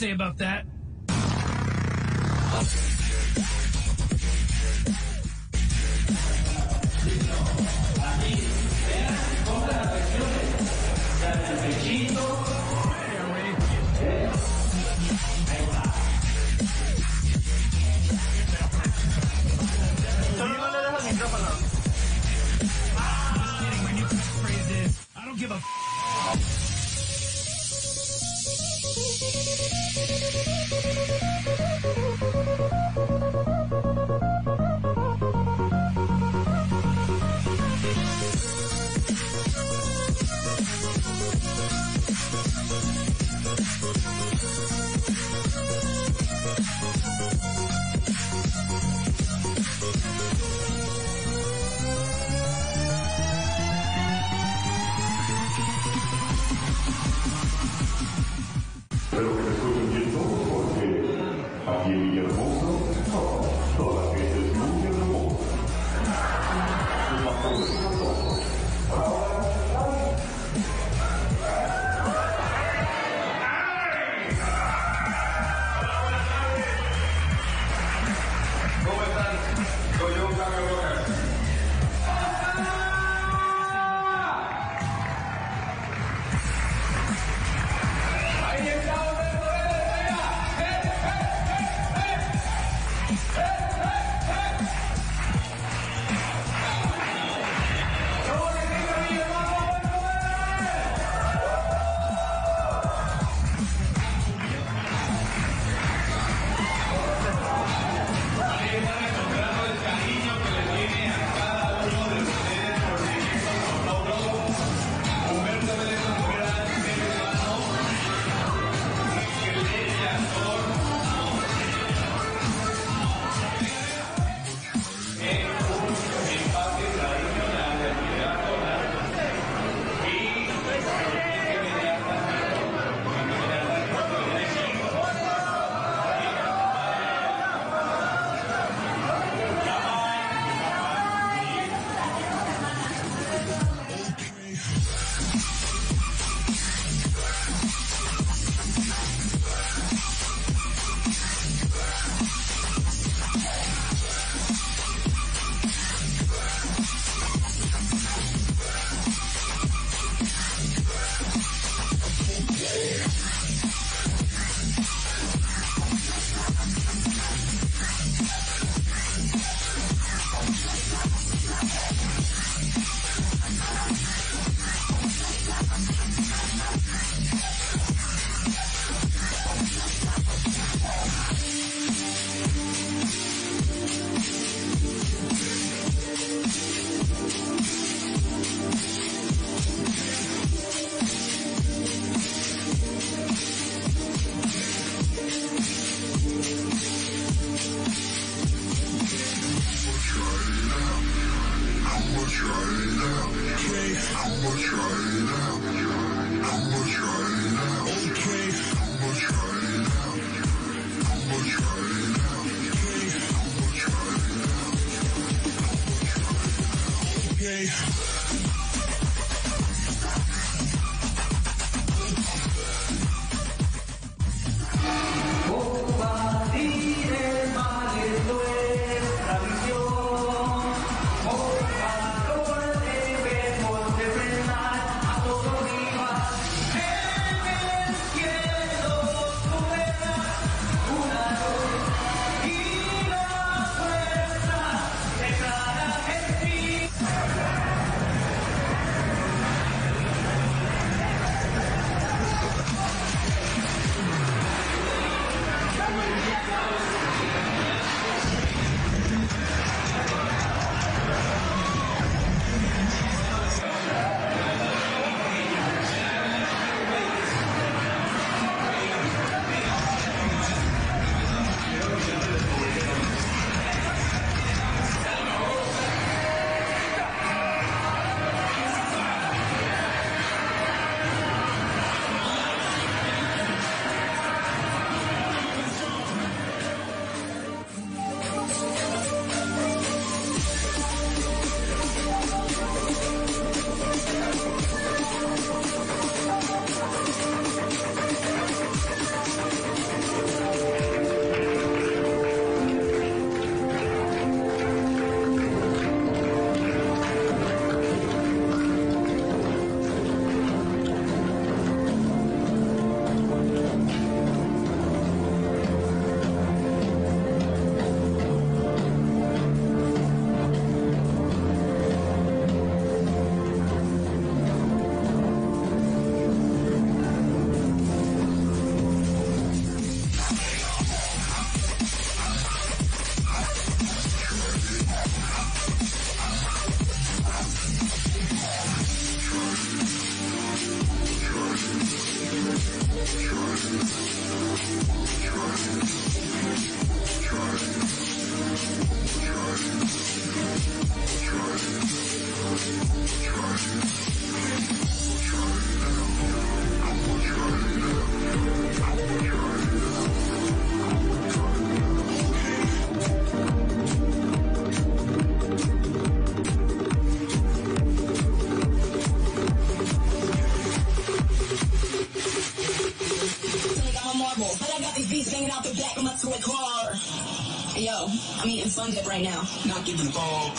say about that. Solo no le dejo el micrófono. Just kidding, my new catchphrase is, I don't give a yo, I'm eating fun dip right now. Not giving a fuck.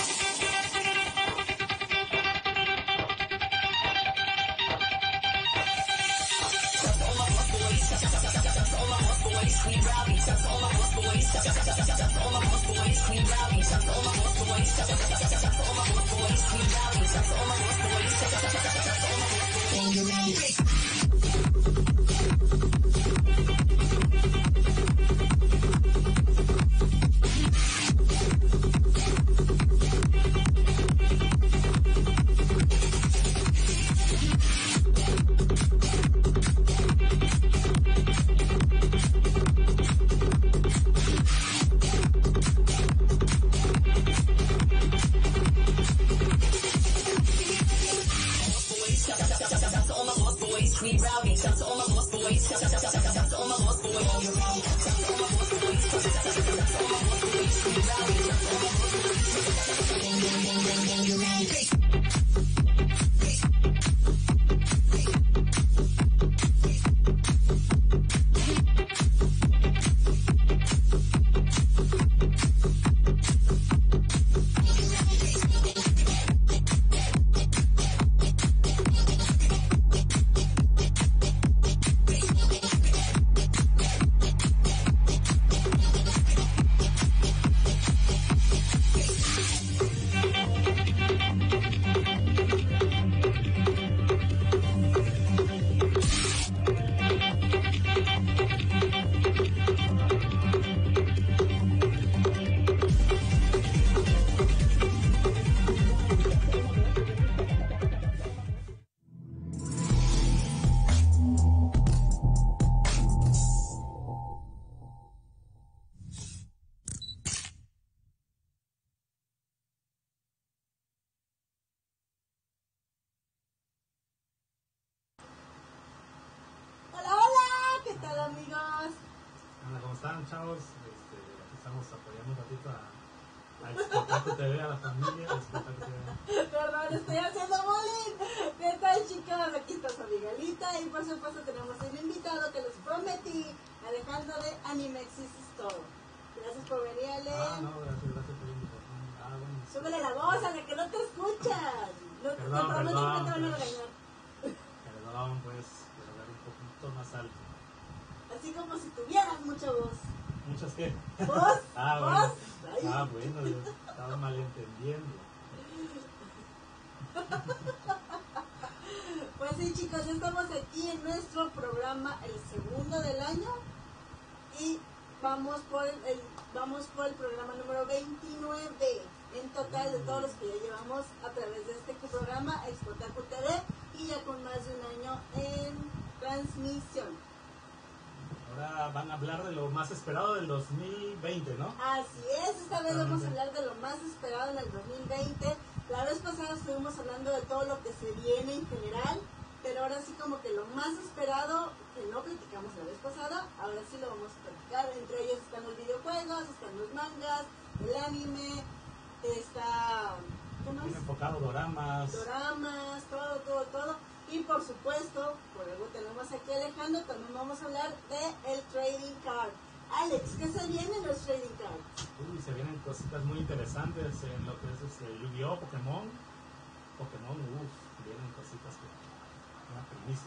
están, chavos? Aquí estamos apoyando un ratito a Exportaco TV, a la familia de Exportaco TV. Perdón, estoy haciendo bullying. ¿Qué tal, chicos? Aquí está su amigalita y por supuesto tenemos un invitado que les prometí, Alejandro de Animexis es todo. Gracias por venir, Ale. No, gracias por la invitación. Bueno. Súbele la voz, Ale, que no te escuchas. No, te prometo que no te van a regañar. Perdón, pues, pero dar un poquito más alto. Así como si tuvieras mucha voz. ¿Muchas qué? ¿Voz? Bueno. ¿Voz? Bueno, yo estaba malentendiendo. Pues sí, chicos, ya estamos aquí en nuestro programa, el segundo del año, y vamos por el programa número 29 en total de todos los que ya llevamos a través de este programa Exportaco TV y ya con más de un año en transmisión. Ahora van a hablar de lo más esperado del 2020, ¿no? Así es, esta vez vamos a hablar de lo más esperado en el 2020. La vez pasada estuvimos hablando de todo lo que se viene en general, pero ahora sí como que lo más esperado, que no platicamos la vez pasada, ahora sí lo vamos a platicar. Entre ellos están los videojuegos, están los mangas, el anime, está... ¿qué más? Bien enfocado, doramas, todo. Y por supuesto, por algo tenemos aquí a Alejandro, también vamos a hablar de el trading card. Alex, ¿qué se viene en los trading cards? Se vienen cositas muy interesantes en lo que es Yu-Gi-Oh, Pokémon, vienen cositas que una primicia,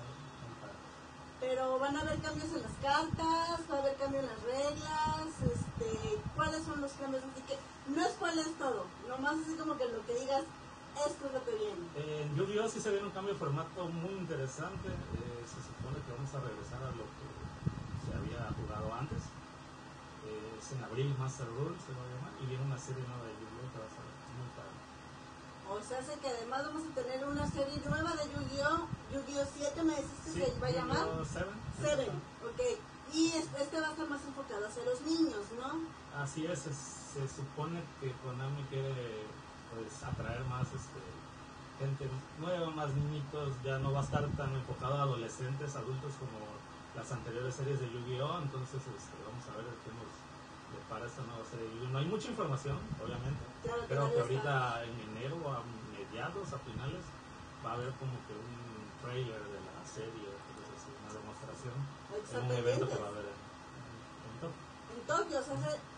Pero van a haber cambios en las cartas, va a haber cambio en las reglas, ¿cuáles son los cambios? Así que no spoiles todo, nomás así como que lo que digas, esto es lo que viene. En Yu-Gi-Oh sí se viene un cambio de formato muy interesante, se supone que vamos a regresar a lo que se había jugado antes, es en abril, Master Rule se va a llamar, y viene una serie nueva de Yu-Gi-Oh que va a ser muy padre. O sea, sé que además vamos a tener una serie nueva de Yu-Gi-Oh, Yu-Gi-Oh 7 me dices que se va a llamar. Yu-Gi-Oh 7, ok. Y este va a estar más enfocado hacia los niños, ¿no? Así es, se supone que Konami quiere pues atraer más gente nueva, más niñitos, ya no va a estar tan enfocado a adolescentes, adultos como las anteriores series de Yu-Gi-Oh, entonces vamos a ver qué nos depara esta nueva serie de Yu-Gi-Oh. No hay mucha información, obviamente, Claro, creo que ahorita en enero, a mediados, a finales, va a haber como que un trailer de la serie, una demostración en un evento que va a haber en Tokio. En Tokio, o sea, se va el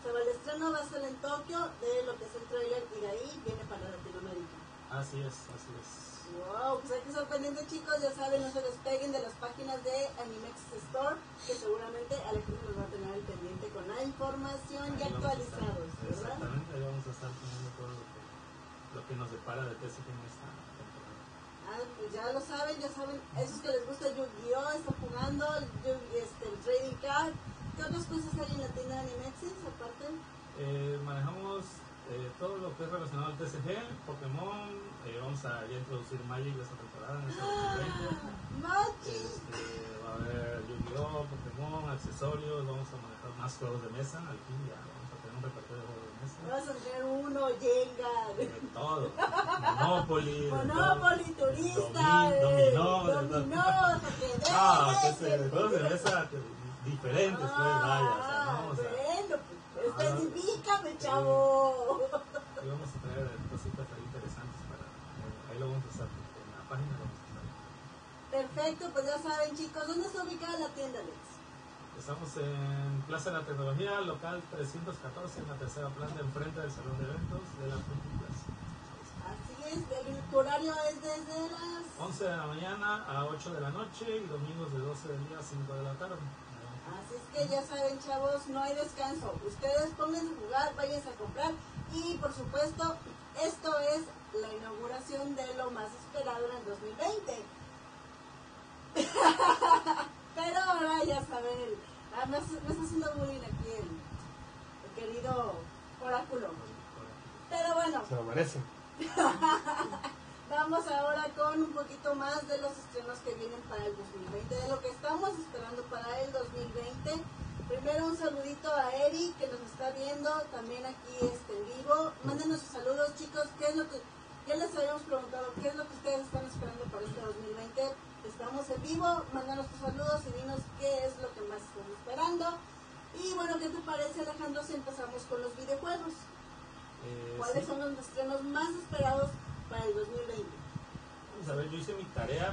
estreno va a ser en Tokio de lo que es el trailer y de ahí viene para Latinoamérica. Así es, así es. Wow, pues hay que estar pendientes, chicos, ya saben, no se despeguen de las páginas de Animex Store, que seguramente Alejandro nos va a tener al pendiente con la información y Ahí vamos a estar, actualizados, ¿verdad? exactamente, ahí vamos a estar poniendo todo lo que nos depara de TCG en esta temporada. Ah, pues ya lo saben, esos que les gusta Yu-Gi-Oh, están jugando, el Trading Card. ¿Qué otras cosas hay en la tienda de Animexis aparte? Manejamos todo lo que es relacionado al TCG, Pokémon, vamos a ya introducir Magic de esta temporada en esta 2020. Magic. Va a haber Yu-Gi-Oh, Pokémon, accesorios, vamos a manejar más juegos de mesa, al fin ya vamos a tener un repertorio de juegos de mesa. Vas a tener uno, Jenga, Todo, Monopoly, Monopoly, Turista, Dominó, juegos de mesa diferentes, pues vaya, o sea, no, o sea, bueno, pues, especifícame, chavo. y vamos a traer cositas ahí interesantes para, ahí lo vamos a usar, en la página lo vamos a usar. Perfecto, pues ya saben, chicos, ¿dónde está ubicada la tienda, Alex? Estamos en Plaza de la Tecnología, local 314, en la tercera planta, enfrente del salón de eventos de la Printing Plaza. Así es, tu horario es desde las 11 de la mañana a 8 de la noche y domingos de 12 del día a 5 de la tarde. Así es que ya saben, chavos, no hay descanso. Ustedes pónganse a jugar, váyanse a comprar. Y por supuesto, esto es la inauguración de lo más esperado en el 2020. Pero ahora ya saben, me está haciendo bullying aquí el querido oráculo. Pero bueno, Se lo merece. vamos ahora con un poquito más de los estrenos que vienen para el 2020, de lo que estamos esperando para el 2020. Primero un saludito a Eric que nos está viendo también aquí en vivo. Mándenos sus saludos, chicos. ¿Qué les habíamos preguntado? ¿Qué es lo que ustedes están esperando para este 2020? Estamos en vivo, mándanos tus saludos y dinos qué es lo que más están esperando. Y bueno, ¿qué te parece, Alejandro, si empezamos con los videojuegos? ¿Cuáles son los estrenos más esperados para el 2020? Vamos a ver, yo hice mi tarea.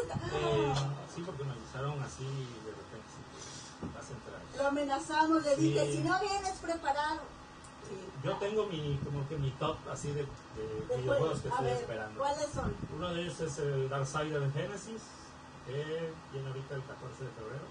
Sí, porque me avisaron así de repente. Sí, vas a entrar. Lo amenazamos, le dije, Sí. si no vienes preparado. Sí. Yo tengo como que mi top así de videojuegos que A estoy ver, esperando. ¿cuáles son? Uno de ellos es el Darksider en Genesis, que viene ahorita el 14 de febrero.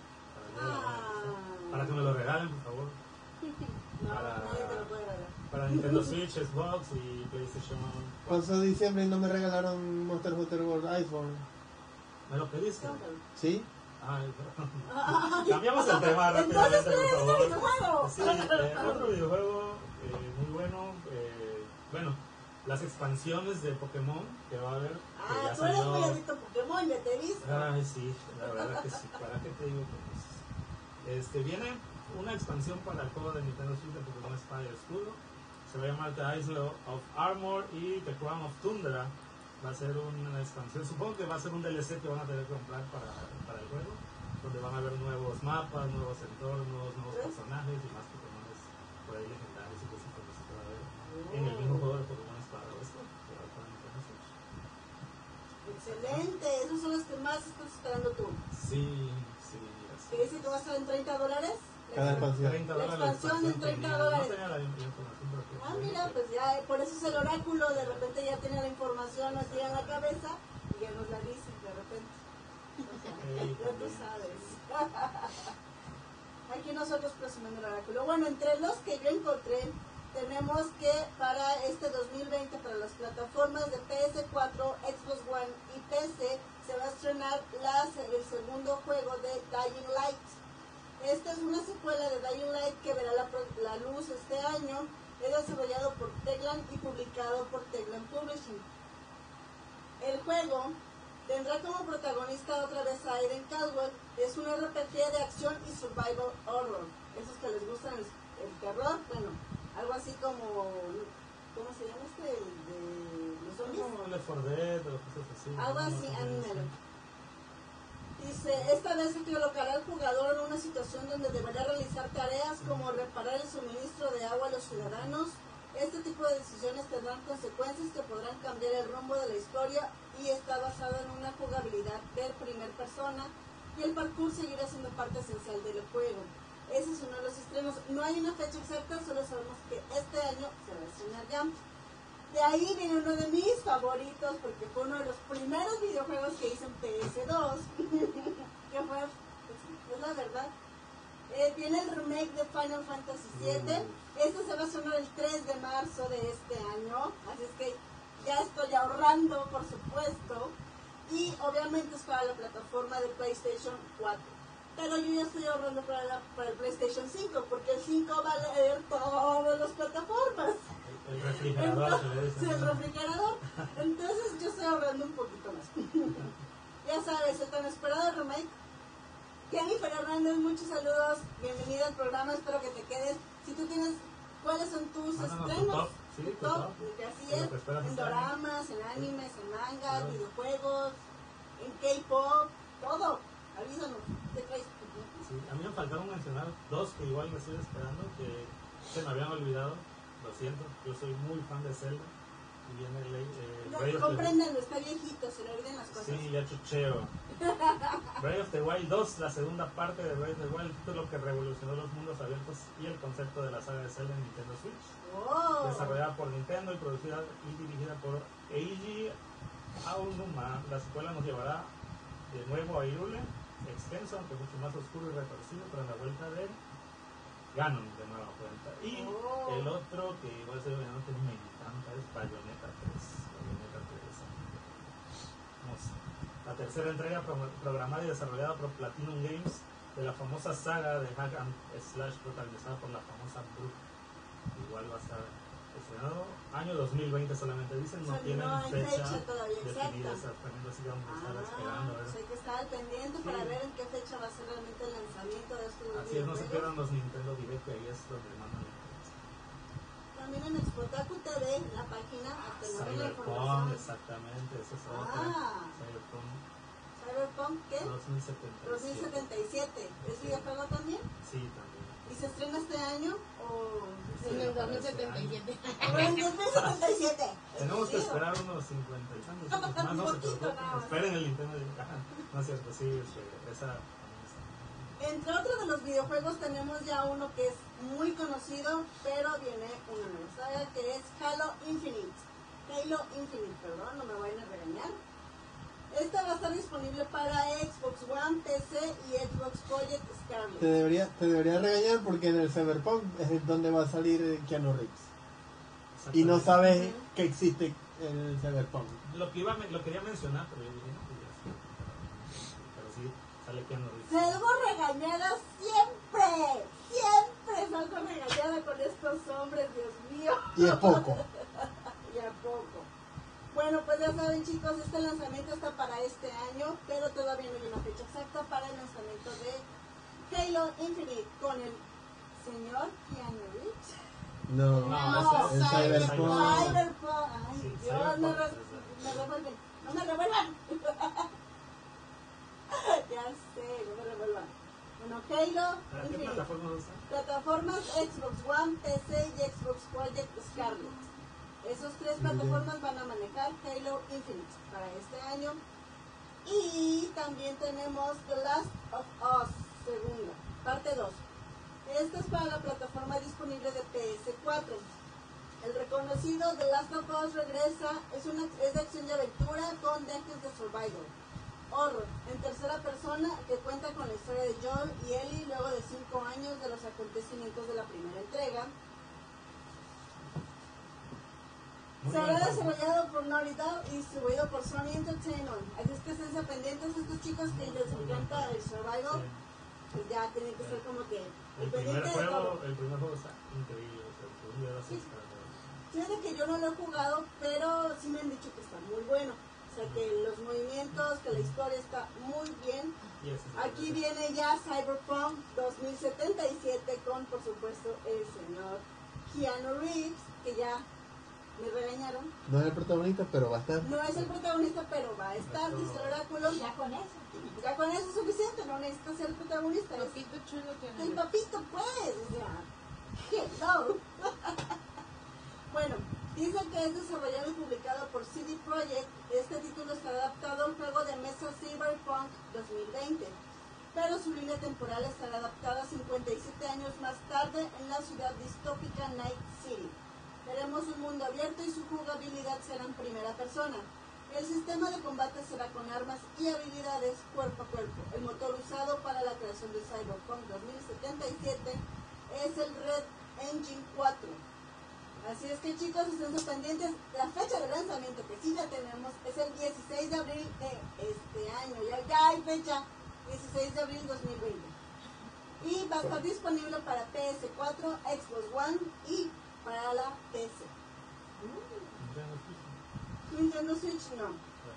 Para que me lo regalen, por favor. No, Para- nadie te lo puede regalar. Para Nintendo Switch, Xbox y PlayStation. Pasó diciembre y no me regalaron Monster Hunter World Iceborne. ¿Me lo pediste? ¿Sí? Ay, cambiamos el tema Entonces, rápidamente, ¿qué es por este favor. videojuego? Sí, otro videojuego muy bueno. Bueno, las expansiones de Pokémon que va a haber. Que ya Tú eres salió. muy adicto a Pokémon, ya te he visto. Ay, sí, la verdad que sí. ¿Para qué te digo que pues, viene una expansión para el juego de Nintendo Switch de Pokémon Espada y Escudo. Se va a llamar The Isle of Armor y The Crown of Tundra. Va a ser una expansión, supongo que va a ser un DLC que van a tener que comprar para el juego, donde van a haber nuevos mapas, nuevos entornos, nuevos personajes y más Pokémon por ahí legendarios y cosas que se puede ver en el mismo juego de Pokémon Espada y Escudo que va a estar en Nintendo Switch. Excelente, esos son los que más estás esperando tú. Sí, sí, Que dice que va a estar en $30. Cada expansión. $30 La expansión en $30. No tenía la información, pero que Mira, pues ya, por eso es el oráculo, de repente ya tiene la información así en la cabeza y ya nos la dice de repente. Ya tú sabes. Aquí nosotros presumiendo el oráculo. Bueno, entre los que yo encontré, tenemos que para este 2020, para las plataformas de PS4, Xbox One y PC, se va a estrenar el segundo juego de Dying Light. Esta es una secuela de Dying Light que verá la luz este año. Es desarrollado por Techland y publicado por Techland Publishing. El juego tendrá como protagonista otra vez a Aiden Caldwell. Es un RPG de acción y survival horror. Esos que les gustan el terror, bueno, algo así como, ¿cómo se llama el de los zombies? como Left 4 Dead o cosas así. Algo así, anímelo. Dice, esta vez se colocará al jugador en una situación donde deberá realizar tareas como reparar el suministro de agua a los ciudadanos. Este tipo de decisiones tendrán consecuencias que podrán cambiar el rumbo de la historia y está basado en una jugabilidad de primera persona y el parkour seguirá siendo parte esencial del juego. Ese es uno de los estrenos. No hay una fecha exacta, solo sabemos que este año se va a estrenar ya. De ahí viene uno de mis favoritos, porque fue uno de los primeros videojuegos que hice en PS2. Que fue, es la verdad. Viene el remake de Final Fantasy VII. Este se va a estrenar el 3 de marzo de este año. Así es que ya estoy ahorrando, por supuesto. Y obviamente es para la plataforma de PlayStation 4. Pero yo ya estoy ahorrando para el PlayStation 5, porque el 5 va a leer todas las plataformas. El refrigerador, Sí, el refrigerador. Entonces yo estoy ahorrando un poquito más. Ya sabes, el tan esperado remake. Jennifer Hernández, muchos saludos. Bienvenida al programa, espero que te quedes. Si tú tienes, ¿cuáles son tus estrenos? Sí, Tu top, así es, en doramas, en animes, en mangas, videojuegos, en K-pop, todo. Avísanos, ¿qué traes? Sí, a mí me faltaron mencionar dos que igual me estoy esperando, que se me habían olvidado. Lo siento, yo soy muy fan de Zelda. Y viene compréndanlo, está viejito, se le olvidan las cosas. Sí, ya chucheo. Breath of the Wild 2, la segunda parte de Breath of the Wild, el título que revolucionó los mundos abiertos y el concepto de la saga de Zelda en Nintendo Switch. Oh. Desarrollada por Nintendo y producida y dirigida por Eiji Aonuma. La secuela nos llevará de nuevo a Hyrule, extenso, aunque mucho más oscuro y retorcido, tras la vuelta de Ganon de nueva cuenta. Y el otro que igual se ve que me encanta es Bayonetta 3. Bayonetta 3. No sé. La tercera entrega programada y desarrollada por Platinum Games de la famosa saga de Hack and Slash protagonizada por la famosa Brooke. Igual va a estar estrenado año 2020 solamente, dicen, no tienen fecha todavía definida exacta. exactamente, así que vamos a estar esperando. Pues hay que estar al pendiente para ver en qué fecha va a ser realmente el lanzamiento de estos Así es, no se pierdan los Nintendo Direct, que ahí es donde mandan el también en Expotaku TV, la página, hasta no ver la Cyberpunk, información. exactamente, esa es otra. Cyberpunk, ¿qué? 2077. 2077. ¿Es videojuego también? Sí, también. ¿Y se estrena este año? ¿O en el 2077? ¿O en el 2077? Tenemos que esperar unos 50 y tantos más, no se preocupen. Esperen el Nintendo Direct. No es cierto, sí, esa. Entre otros de los videojuegos tenemos ya uno que es muy conocido, pero viene una nueva saga que es Halo Infinite. Halo Infinite, perdón, no me vayan a regañar. Esta va a estar disponible para Xbox One, PC y Xbox Project Scarlet. Te debería regañar porque en el Cyberpunk es donde va a salir Keanu Reeves. Y no sabes que existe el Cyberpunk. Lo quería mencionar, pero yo dije, no, pues ya. Pero sí, sale Keanu Reeves. Salgo regañada siempre. Siempre salgo regañada con estos hombres, Dios mío. Y es poco. Y a poco. Bueno, pues ya saben, chicos, este lanzamiento está para este año, pero todavía no hay una fecha exacta para el lanzamiento de Halo Infinite con el señor Keanu Reeves. No, el Cyberpunk. Cyberpunk. Ay, Sí, Dios, Cyberpunk, me revuelven. No me revuelvan. Ya sé, no me revuelvan. Bueno, Halo ¿Para qué Infinite. plataforma usa? Plataformas Xbox One, PC y Xbox Project Scarlet. Esas tres plataformas van a manejar Halo Infinite para este año. Y también tenemos The Last of Us, segunda, parte 2. Esta es para la plataforma disponible de PS4. El reconocido The Last of Us regresa, es de acción y aventura con dejes de survival. Horror, en tercera persona, que cuenta con la historia de Joel y Ellie luego de 5 años de los acontecimientos de la primera entrega. Será desarrollado por Naughty Dog y distribuido por Sony Entertainment. Así es que estén pendientes estos chicos que les encanta el survival. Pues ya tienen que ser como que El primer pendiente de todo. juego está increíble. O sea, el segundo ya Sí. Fíjate que yo no lo he jugado, pero sí me han dicho que está muy bueno. O sea, que los movimientos, que la historia está muy bien. Aquí viene ya Cyberpunk 2077 con, por supuesto, el señor Keanu Reeves, que ya me regañaron. No es el protagonista, pero va a estar. No es el protagonista, pero va a estar, dice el oráculo. Ya con eso. Ya con eso es suficiente, no necesita ser el protagonista. Es Papito chulo que el papito, pues. O sea, hello. Bueno, dice que es desarrollado y publicado por CD Projekt. Este título está adaptado al juego de mesa Cyberpunk 2020. pero su línea temporal estará adaptada 57 años más tarde en la ciudad distópica Night City. Veremos un mundo abierto y su jugabilidad será en primera persona. El sistema de combate será con armas y habilidades cuerpo a cuerpo. El motor usado para la creación de Cyberpunk 2077 es el Red Engine 4. Así es que chicos, estén pendientes. La fecha de lanzamiento que sí ya tenemos es el 16 de abril de este año. Ya hay fecha, 16 de abril 2020. Y va a estar disponible para PS4, Xbox One y para la PC. Nintendo Switch no.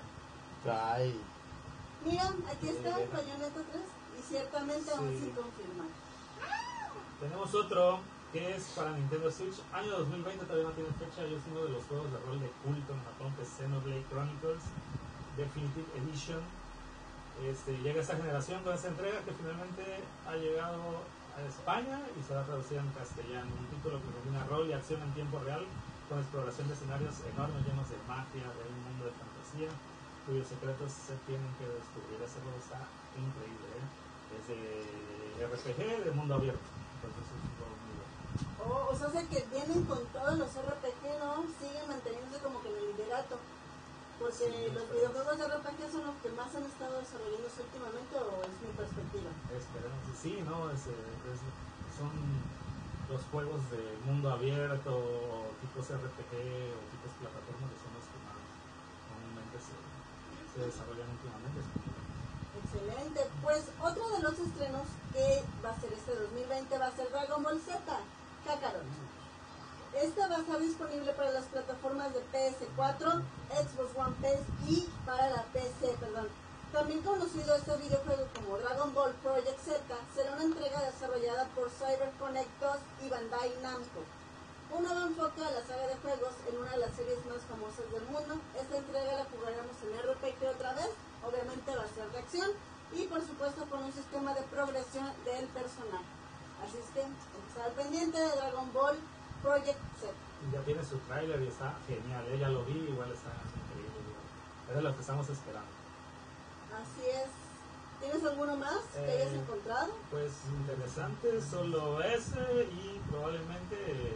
Ay, Mira, aquí está Bayonetta 3 y ciertamente aún sin confirmar. Tenemos otro que es para Nintendo Switch, año 2020, todavía no tiene fecha, y es uno de los juegos de rol de culto en Japón, que es Xenoblade Chronicles Definitive Edition. Llega esta generación con esta entrega que finalmente ha llegado a España y será traducida en castellano. Un título que combina rol y acción en tiempo real, con exploración de escenarios enormes llenos de magia, de un mundo de fantasía, cuyos secretos se tienen que descubrir. Ese juego está increíble, ¿eh? Es de RPG de mundo abierto, entonces es un juego muy bueno. O sea, que vienen con todos los RPG, ¿no? Siguen manteniéndose como que en el liderato. Porque los videojuegos de RPG son los que más han estado desarrollándose últimamente, ¿o es mi perspectiva? Esperemos, sí, ¿no? Son los juegos de mundo abierto, tipos RPG o tipos plataformas, que son los que más comúnmente se desarrollan últimamente. Excelente. Pues otro de los estrenos que va a ser este 2020 va a ser Dragon Ball Z Kakarot. Esta va a estar disponible para las plataformas de PS4, Xbox One PS y para la PC, También conocido este videojuego como Dragon Ball Project Z, será una entrega desarrollada por CyberConnect y Bandai Namco. Un nuevo enfoque a la saga de juegos en una de las series más famosas del mundo. Esta entrega la jugaremos en RPG otra vez, obviamente va a ser de acción y por supuesto con un sistema de progresión del personaje. Así es que estar pendiente de Dragon Ball Project Z. Ya tiene su tráiler y está genial, ya lo vi, igual está increíble. Es de lo que estamos esperando. Así es. ¿Tienes alguno más que hayas encontrado? Pues interesante, solo ese y probablemente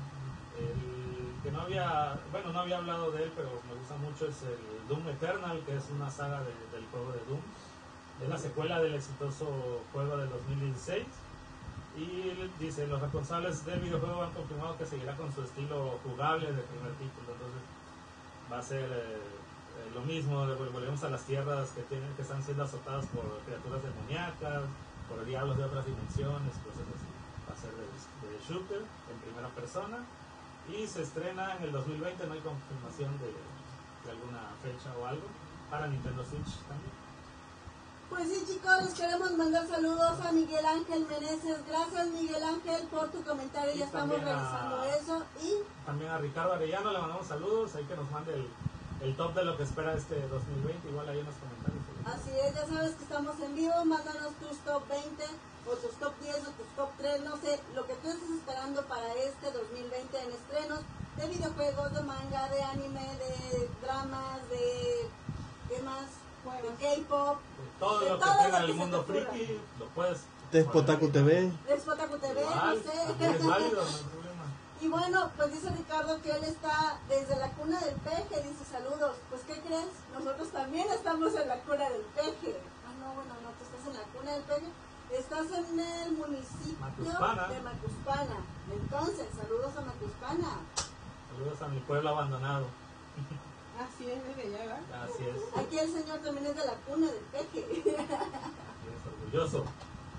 el que no había hablado de él, pero me gusta mucho, es el Doom Eternal, que es una saga del juego de Doom. Es la secuela del exitoso juego del 2016. Y dice, los responsables del videojuego han confirmado que seguirá con su estilo jugable del primer título. Entonces va a ser lo mismo, volvemos a las tierras que están siendo azotadas por criaturas demoníacas, por diablos de otras dimensiones, cosas así. Va a ser de shooter en primera persona y se estrena en el 2020. No hay confirmación de alguna fecha o algo, para Nintendo Switch también. Pues sí, chicos, les queremos mandar saludos a Miguel Ángel Meneses. Gracias, Miguel Ángel, por tu comentario. Y ya estamos revisando eso. Y también a Ricardo Arellano le mandamos saludos, ahí que nos mande el top de lo que espera este 2020, igual ahí en los comentarios. Así es, ya sabes que estamos en vivo. Mándanos tus top 20 o tus top 10 o tus top 3, no sé, lo que tú estés esperando para este 2020 en estrenos de videojuegos, de manga, de anime, de dramas, de ¿qué más? De K-pop, todo de lo que todo tenga lo el que mundo se te ocurra. friki, lo puedes. de Spotaku TV. de Spotaku TV, Igual, no sé. también es válido, no hay problema. Y bueno, pues dice Ricardo que él está desde la cuna del peje, dice saludos. Pues ¿qué crees? Nosotros también estamos en la cuna del peje. Ah, no, bueno, no, tú estás en la cuna del peje. Estás en el municipio Macuspana. de Macuspana. Entonces, saludos a Macuspana. Saludos a mi pueblo abandonado. Así es, desde allá, ¿verdad? Así es, Aquí el señor también es de la cuna del peje. es orgulloso.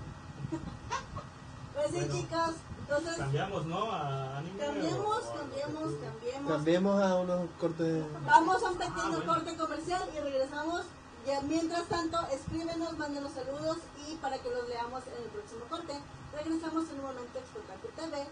Pues sí, Bueno, chicos, entonces Cambiamos, ¿no? A anime. cambiemos. Cambiemos a unos cortes. Vamos a un pequeño bueno. corte comercial y regresamos. Ya, mientras tanto, escríbenos, mándenos saludos y para que los leamos en el próximo corte. Regresamos en un momento a Spotaku TV.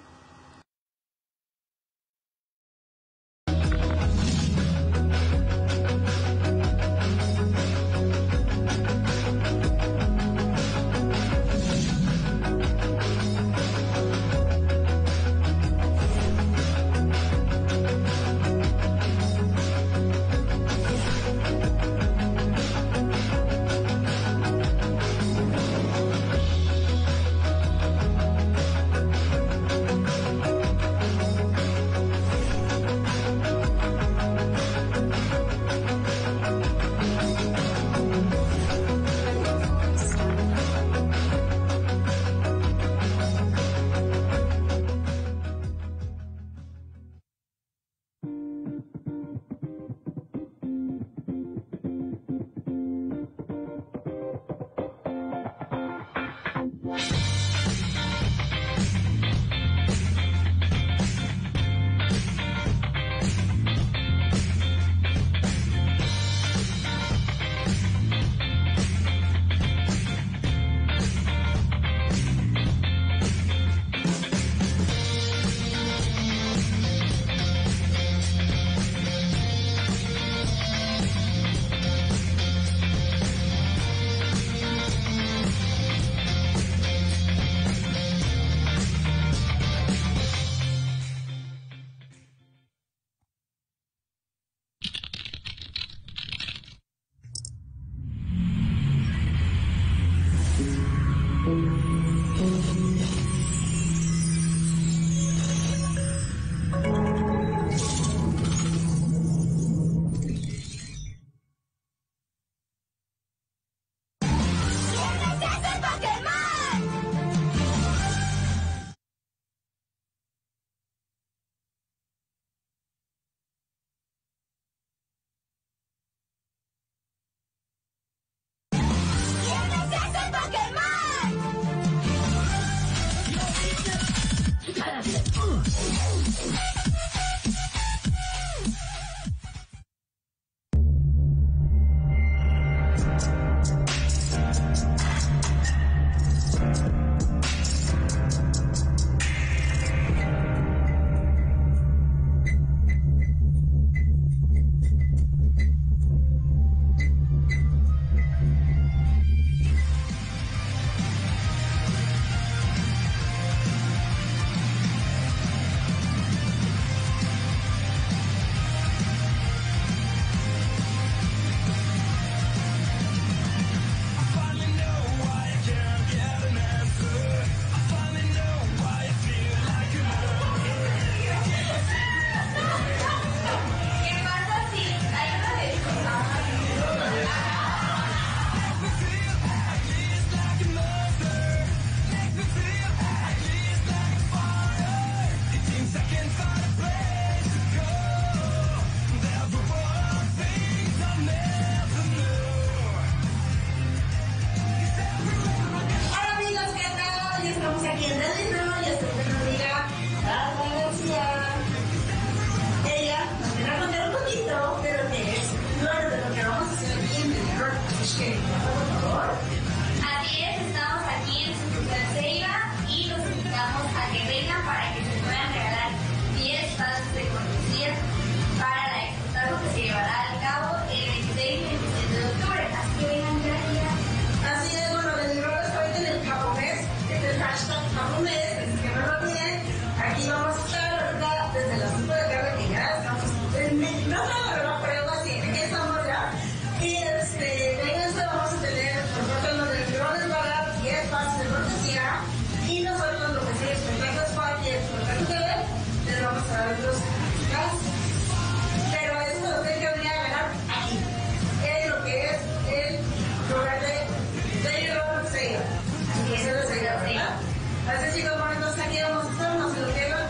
aquí en Delino y estoy con mi amiga Carla García. Ella nos viene a contar un poquito de lo que es de lo que vamos a hacer aquí en Delino. Por favor. Así es, estamos aquí en Sucursal Ceiba y los invitamos a que vengan para que se puedan regalar 10 pases de cortesía para la expo que se llevará a cabo el 26 y 27 de octubre. Así que vengan ya. Así es, bueno, el libro estoy en el japonés, es el hashtag japonés, así que no lo olviden. Aquí vamos a estar ahorita desde las 5 de la tarde que ya estamos no, pero así, aquí estamos ya. Y vénganse, vamos a tener, nosotros los del libro les va a dar 10 pases de cortesía y nosotros lo que sí, espectáculos Party, espectáculos TV, les vamos a dar otros certificados. Pero eso lo tienen que venir a ganar aquí, en lo que es el lugar de Taylor Seiba. Así que eso es Seiba, ¿verdad? Así chicos, bueno, entonces aquí vamos a estar, no se lo pierdan.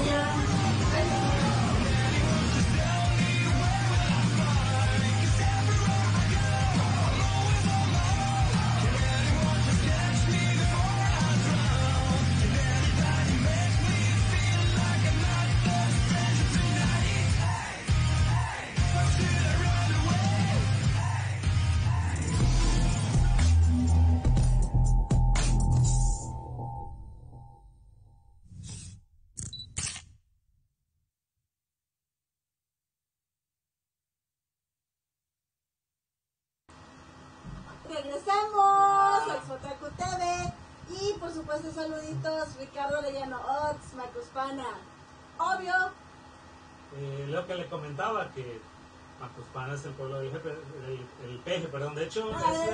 Regresamos al Fotaku TV y por supuesto saluditos Ricardo Arellano Ots, Macuspana. Obvio. Lo que le comentaba, que Macuspana es el pueblo del el peje, perdón, de hecho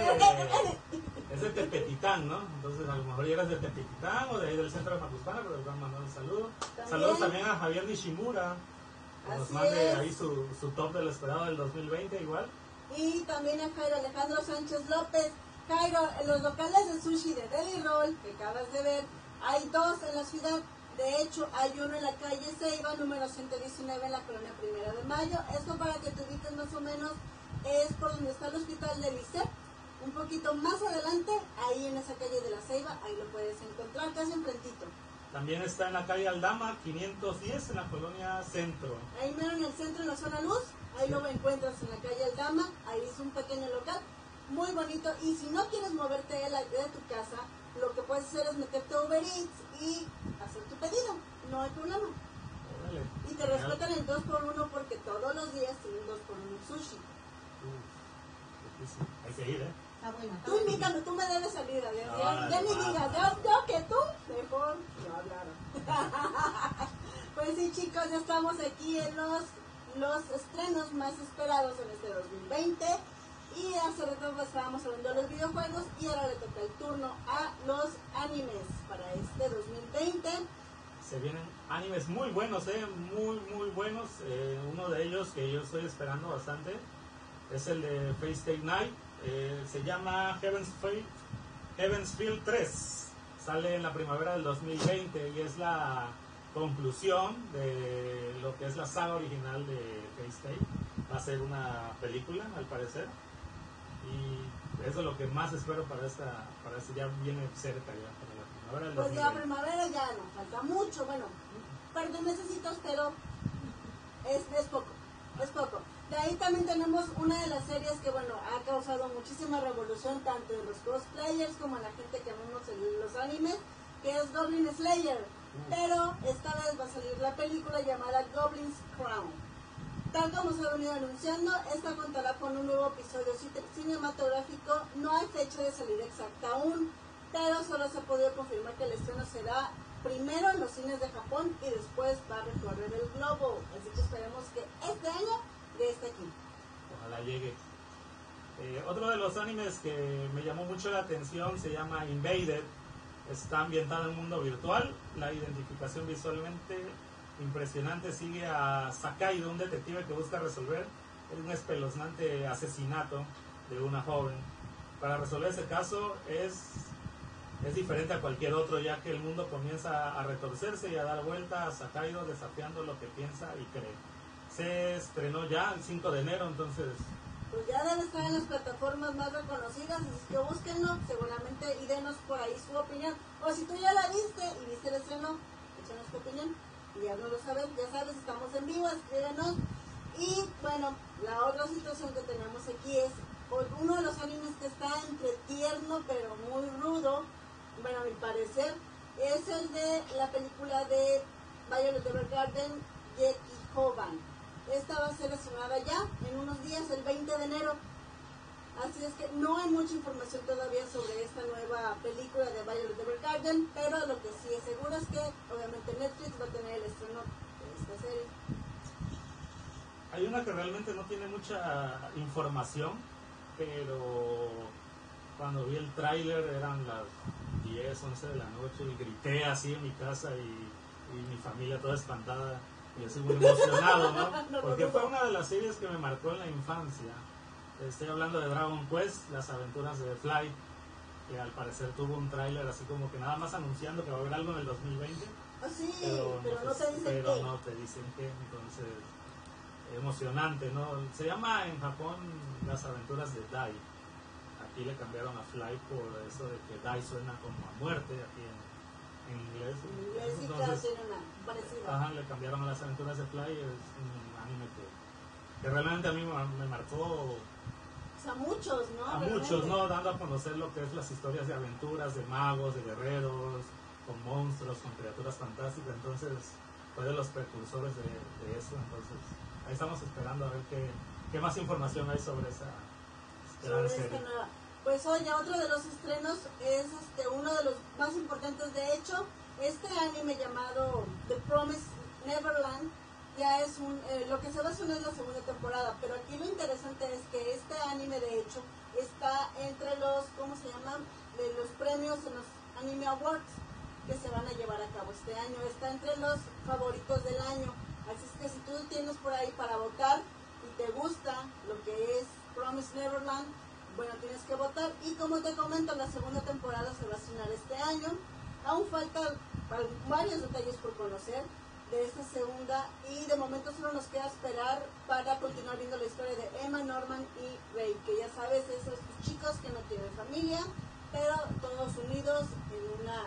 es de Tepetitán, ¿no? Entonces a lo mejor llegas de Tepetitán o de ahí del centro de Macuspana, pero les van a mandar un saludo. Saludos también a Javier Nishimura, que nos mande ahí su top del esperado del 2020 igual. Y también a Jairo Alejandro Sánchez López. Jairo, en los locales de sushi de Deli Roll, que acabas de ver, hay 2 en la ciudad. De hecho, hay uno en la calle Ceiba, número 119, en la colonia 1 de Mayo. Esto para que te ubiques más o menos, es por donde está el hospital de ICEP. Un poquito más adelante, ahí en esa calle de la Ceiba, ahí lo puedes encontrar, casi enfrentito. También está en la calle Aldama, 510, en la colonia Centro. Ahí mero en el centro, en la zona luz, ahí lo encuentras en la calle Aldama, ahí es un pequeño local, muy bonito. Y si no quieres moverte de tu casa, lo que puedes hacer es meterte a Uber Eats y hacer tu pedido, no hay problema. Órale. Y te respetan el 2x1 porque todos los días tienen 2x1 sushi. Difícil. Hay que ir, ¿eh? Está bueno. Tú invítame, tú me debes salida, ya ni digas, yo que tú, mejor no hablaron. Pues sí chicos, ya estamos aquí en los estrenos más esperados en este 2020. Y hace rato estábamos hablando de los videojuegos y ahora le toca el turno a los animes para este 2020. Se vienen animes muy buenos, muy buenos. Uno de ellos que yo estoy esperando bastante es el de Fate Stay Night. Se llama Heaven's Field 3. Sale en la primavera del 2020 y es la conclusión de lo que es la saga original de Fate Stay. Va a ser una película, al parecer. Y eso es lo que más espero para este ya viene cerca ya para la primavera del 2020. Pues la primavera ya no, falta mucho, bueno, un par de mesecitos, pero es poco. De ahí también tenemos una de las series que, bueno, ha causado muchísima revolución tanto en los cosplayers como en la gente que amamos los animes, que es Goblin Slayer. Pero esta vez va a salir la película llamada Goblin's Crown. Tal como se ha venido anunciando, esta contará con un nuevo episodio cinematográfico. No hay fecha de salida exacta aún, pero solo se ha podido confirmar que el estreno será primero en los cines de Japón y después va a recorrer el globo. Así que esperemos que este año ya esté aquí. Ojalá llegue. Otro de los animes que me llamó mucho la atención se llama Invaded. Está ambientado en un mundo virtual. La identificación visualmente impresionante sigue a Sakaido, un detective que busca resolver un espeluznante asesinato de una joven. Para resolver ese caso es diferente a cualquier otro, ya que el mundo comienza a retorcerse y a dar vuelta a Sakaido desafiando lo que piensa y cree. Se estrenó ya el 5 de enero, entonces pues ya debe estar en las plataformas más reconocidas, así que búsquenlo, seguramente comente y denos por ahí su opinión. O si tú ya la viste y viste el estreno, échanos tu opinión y ya no lo sabes, ya sabes, estamos en vivo, escríbenos. Y bueno, la otra situación que tenemos aquí es uno de los animes que está entre tierno pero muy rudo, bueno, a mi parecer, es el de la película de Violet Evergarden, Jeki Hoban. Esta va a ser estrenada ya en unos días, el 20 de enero. Así es que no hay mucha información todavía sobre esta nueva película de Violet Evergarden, pero lo que sí es seguro es que obviamente Netflix va a tener el estreno de esta serie. Hay una que realmente no tiene mucha información, pero cuando vi el tráiler eran las 10, 11 de la noche y grité así en mi casa y mi familia toda espantada. Y así muy emocionado, ¿no? Porque fue una de las series que me marcó en la infancia. Estoy hablando de Dragon Quest, las aventuras de Fly, que al parecer tuvo un tráiler así como que nada más anunciando que va a haber algo en el 2020. Ah, sí, pero no te dicen pero qué. no te dicen qué, entonces emocionante, ¿no? Se llama en Japón Las aventuras de Dai. Aquí le cambiaron a Fly por eso de que Dai suena como a muerte aquí en inglés. En inglés sí, Entonces, tiene una parecida. ajá, le cambiaron a Las aventuras de Fly. Es un anime que realmente a mí me marcó. O sea, muchos, ¿no? A Realmente. muchos, ¿no? Dando a conocer lo que es las historias de aventuras, de magos, de guerreros, con monstruos, con criaturas fantásticas. Entonces, fue de los precursores de eso. Entonces, ahí estamos esperando a ver qué más información hay sobre esa gran serie. Nueva. Pues oye, otro de los estrenos es uno de los más importantes. De hecho, este anime llamado The Promised Neverland ya es lo que se va a estrenar es la segunda temporada, pero aquí lo interesante es que este anime de hecho está entre los, ¿cómo se llaman? De los premios en los Anime Awards que se van a llevar a cabo este año, está entre los favoritos del año, así es que si tú tienes por ahí para votar y te gusta lo que es Promised Neverland, bueno, tienes que votar. Y como te comento, la segunda temporada se va a estrenar este año, aún faltan varios detalles por conocer de esta segunda y de momento solo nos queda esperar para continuar viendo la historia de Emma, Norman y Ray, que ya sabes, esos chicos que no tienen familia, pero todos unidos en una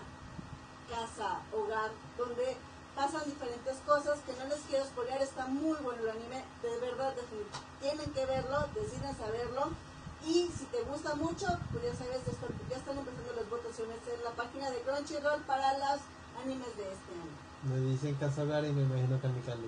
casa, hogar, donde pasan diferentes cosas que no les quiero spoilear. Está muy bueno el anime, de verdad, tienen que verlo, deciden saberlo. Y si te gusta mucho, pues ya sabes, ya están empezando las votaciones en la página de Crunchyroll para los animes de este año. Me dicen Casa Hogar y me imagino Candy Candy.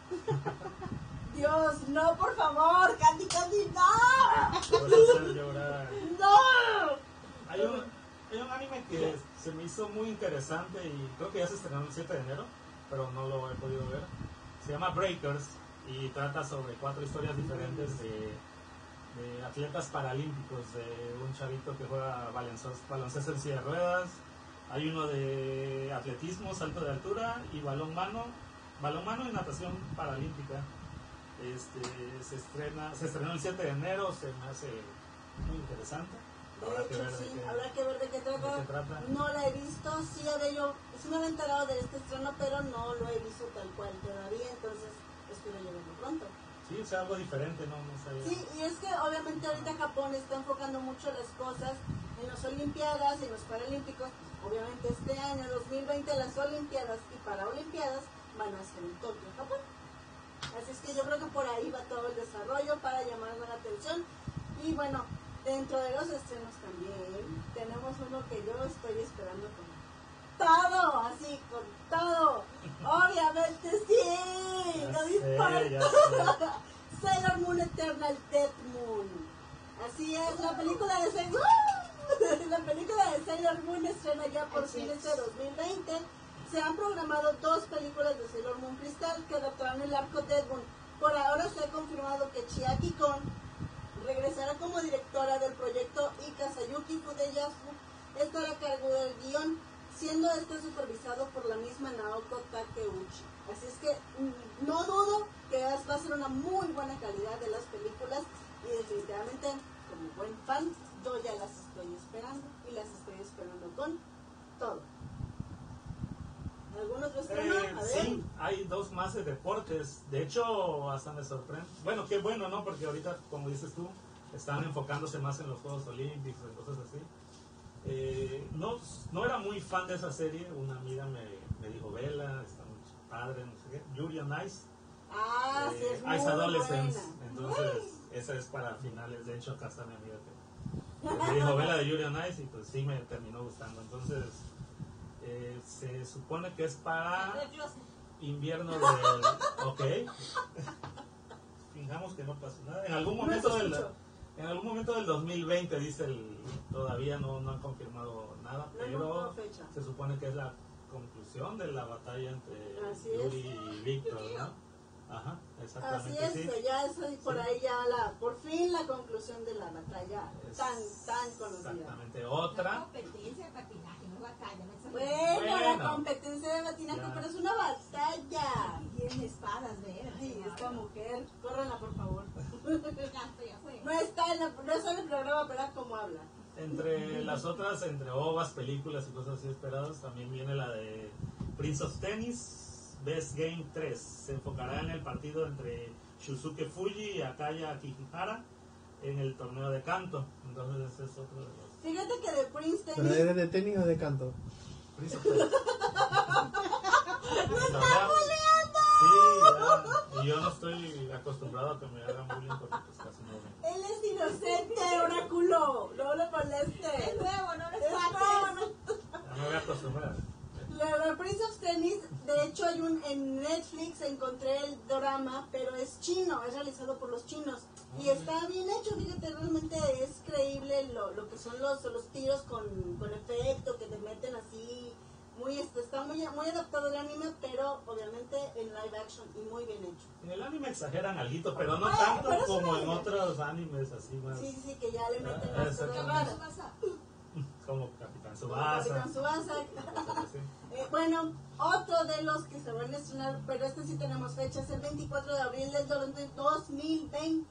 Dios, no, por favor, Candy Candy, no. Te vas a hacer llorar. No. Hay un anime que se me hizo muy interesante y creo que ya se estrenó el 7 de enero, pero no lo he podido ver. Se llama Breakers y trata sobre 4 historias diferentes de atletas paralímpicos, de un chavito que juega baloncesto en silla de ruedas. Hay uno de atletismo, salto de altura y balón mano y natación paralímpica. Se estrenó el 7 de enero, se me hace muy interesante. Habrá que ver de qué trata. No la he visto, sí me había enterado de este estreno, pero no lo he visto tal cual todavía, entonces espero llevarlo pronto. Sí, o sea, algo diferente, no sabía. Sí, y es que obviamente ahorita Japón está enfocando mucho las cosas en las Olimpiadas, en los Paralímpicos. Obviamente este año, 2020, las Olimpiadas y Paralimpiadas van a ser en Tokio, Japón. Así es que yo creo que por ahí va todo el desarrollo para llamar la atención. Y bueno, dentro de los estrenos también tenemos uno que yo estoy esperando con todo, así, con todo. Obviamente sí, no disparto. Sailor Moon Eternal Death Moon. Así es, la película de Sailor Moon estrena ya por fines de 2020. Se han programado 2 películas de Sailor Moon Crystal que adaptarán el arco Death Moon. Por ahora se ha confirmado que Chiaki Kon regresará como directora del proyecto y Kazuyuki Fudeyasu estará a cargo del guión, siendo este supervisado por la misma Naoko Takeuchi. Así es que no dudo que va a ser una muy buena calidad de las películas y definitivamente, como buen fan, yo ya las estoy esperando y las estoy esperando con todo. ¿Algún otro estreno? A ver. Sí, hay 2 más de deportes. De hecho, hasta me sorprende. Bueno, qué bueno, ¿no? Porque ahorita, como dices tú, están enfocándose más en los Juegos Olímpicos y cosas así. no era muy fan de esa serie. Una amiga me dijo, vela, está muy padre, no sé qué. Yuri on Ice. Ah, sí, es muy Ice Adolescence. buena. Entonces, esa es para finales. De hecho, acá está mi amiga que me dijo, vela de Yuri on Ice, y pues sí me terminó gustando. Entonces, se supone que es para invierno del... Ok. Fijamos que no pasó nada. En algún momento del 2020, dice todavía no han confirmado nada, pero se supone que es la conclusión de la batalla entre Yuri y Víctor, ¿no? Ajá, exactamente. Así es, sí. ya es por ahí ya por fin la conclusión de la batalla tan conocida. Exactamente, otra. La competencia de patinaje, no batalla, no es Bueno, la competencia de patinaje, ya. Pero es una batalla. Y tienen espadas, ¿ves? Ay, esta mujer, córrenla por favor. Ya fue. No está en el programa, pero como habla. Entre las otras, entre ovas, películas y cosas así esperadas, también viene la de Prince of Tennis, Best Game 3. Se enfocará en el partido entre Shusuke Fuji y Akaya Akihara en el torneo de canto. Entonces ese es otro de los... Fíjate que de Prince ¿Pero Tennis... eres de tenis o de canto? Prince of Tennis. Sí, ya. Y yo no estoy acostumbrado a que me hagan bullying porque pues casi no ven. Él es inocente, oráculo. No lo moleste. Es nuevo, no lo Es nuevo, no. Ya me voy a acostumbrar. La Prince of Tennis, de hecho en Netflix encontré el drama, pero es chino, es realizado por los chinos. Y está bien hecho, fíjate, realmente es creíble lo que son los tiros con efecto, que te meten así, está muy adaptado el anime, pero obviamente en live action y muy bien hecho. En el anime exageran algo, pero no Bueno, tanto pero es como un en anime. otros animes así más. Sí, que ya le meten más cosas exactamente. raras. Como Capitán Tsubasa. Capitán Tsubasa. Sí. Bueno, otro de los que se van a estrenar, pero este sí tenemos fecha, es el 24 de abril del 2020.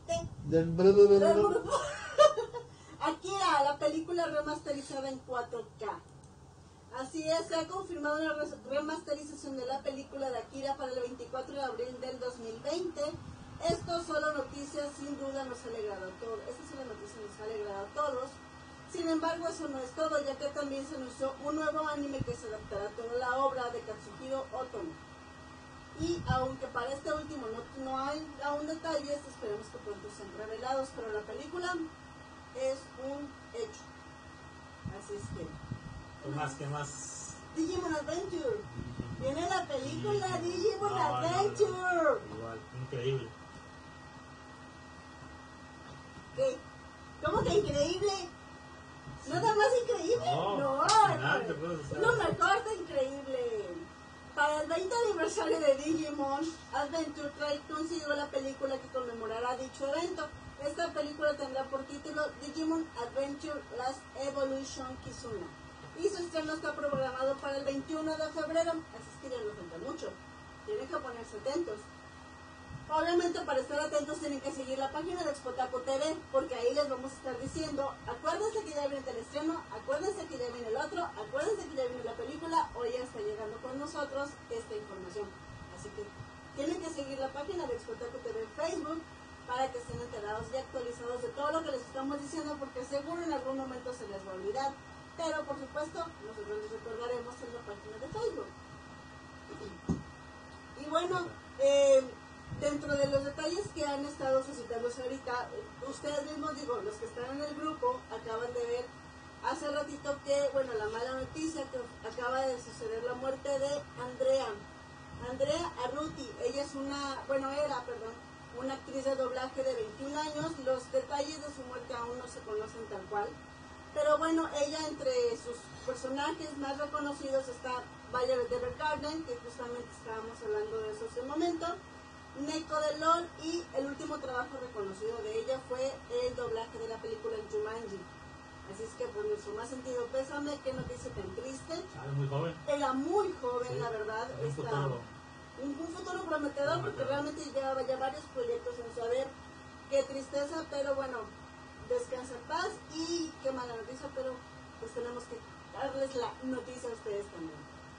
Akira, la película remasterizada en 4K. Así es, se ha confirmado una remasterización de la película de Akira para el 24 de abril del 2020. Esto solo noticias, sin duda nos ha alegrado a todos. Esta sola noticia nos ha alegrado a todos. Sin embargo, eso no es todo, ya que también se anunció un nuevo anime que se adaptará a toda la obra de Katsuhiro Otomo. Y aunque para este último no hay aún detalles, esperemos que pronto sean revelados, pero la película es un hecho. Así es que... ¿Qué más? Digimon Adventure. Viene la película Digimon No, Adventure. Igual, increíble. ¿Qué? ¿Cómo que increíble? ¿Nada más increíble? No, No, fascinante, pues, lo mejor de increíble. Para el 20 aniversario de Digimon Adventure trae consigo la película que conmemorará dicho evento. Esta película tendrá por título Digimon Adventure Last Evolution Kizuna. Y su estreno está programado para el 21 de febrero. Así es que ya no falta mucho. Tienen que ponerse atentos. Obviamente para estar atentos tienen que seguir la página de Expotaco TV, porque ahí les vamos a estar diciendo, acuérdense que ya viene el estreno, acuérdense que ya viene el otro, acuérdense que ya viene la película, o ya está llegando con nosotros esta información. Así que tienen que seguir la página de Expotaco TV en Facebook para que estén enterados y actualizados de todo lo que les estamos diciendo, porque seguro en algún momento se les va a olvidar. Pero por supuesto, nosotros les recordaremos en la página de Facebook. Y bueno, dentro de los detalles que han estado suscitándose ahorita, ustedes mismos, los que están en el grupo, acaban de ver hace ratito que, la mala noticia que acaba de suceder la muerte de Andrea Arruti. Ella es una actriz de doblaje de 21 años. Los detalles de su muerte aún no se conocen tal cual. Pero ella entre sus personajes más reconocidos está Violet Evergarden, que justamente estábamos hablando de eso hace un momento, Neko de LOL, y el último trabajo reconocido de ella fue el doblaje de la película en Jumanji. Así es que por nuestro más sentido pésame, qué noticia tan triste. Muy joven. Era muy joven, sí, la verdad. Un futuro prometedor, porque realmente llevaba ya varios proyectos en su haber. Qué tristeza, pero descansa en paz, y qué mala noticia, pero pues tenemos que darles la noticia a ustedes también.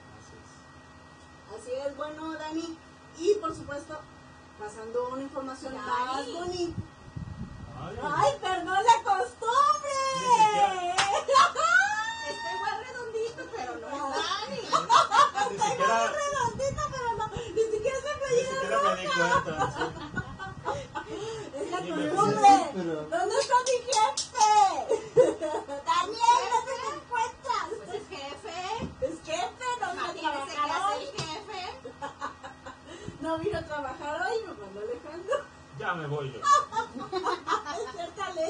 Así es, Dani. Y por supuesto, pasando una información más bonita. ¡Ay, perdón la costumbre! Está igual cuentan, sí. Es la Ni me costumbre. Sí, pero- ¿Dónde está mi jefe? Daniel, ¿dónde te encuentras? Pues es jefe. Es jefe, no vino a Imagínese que trabajar hace hoy. el jefe. No vino a trabajar hoy, me mandó Alejandro. Ya me voy yo. Acércale.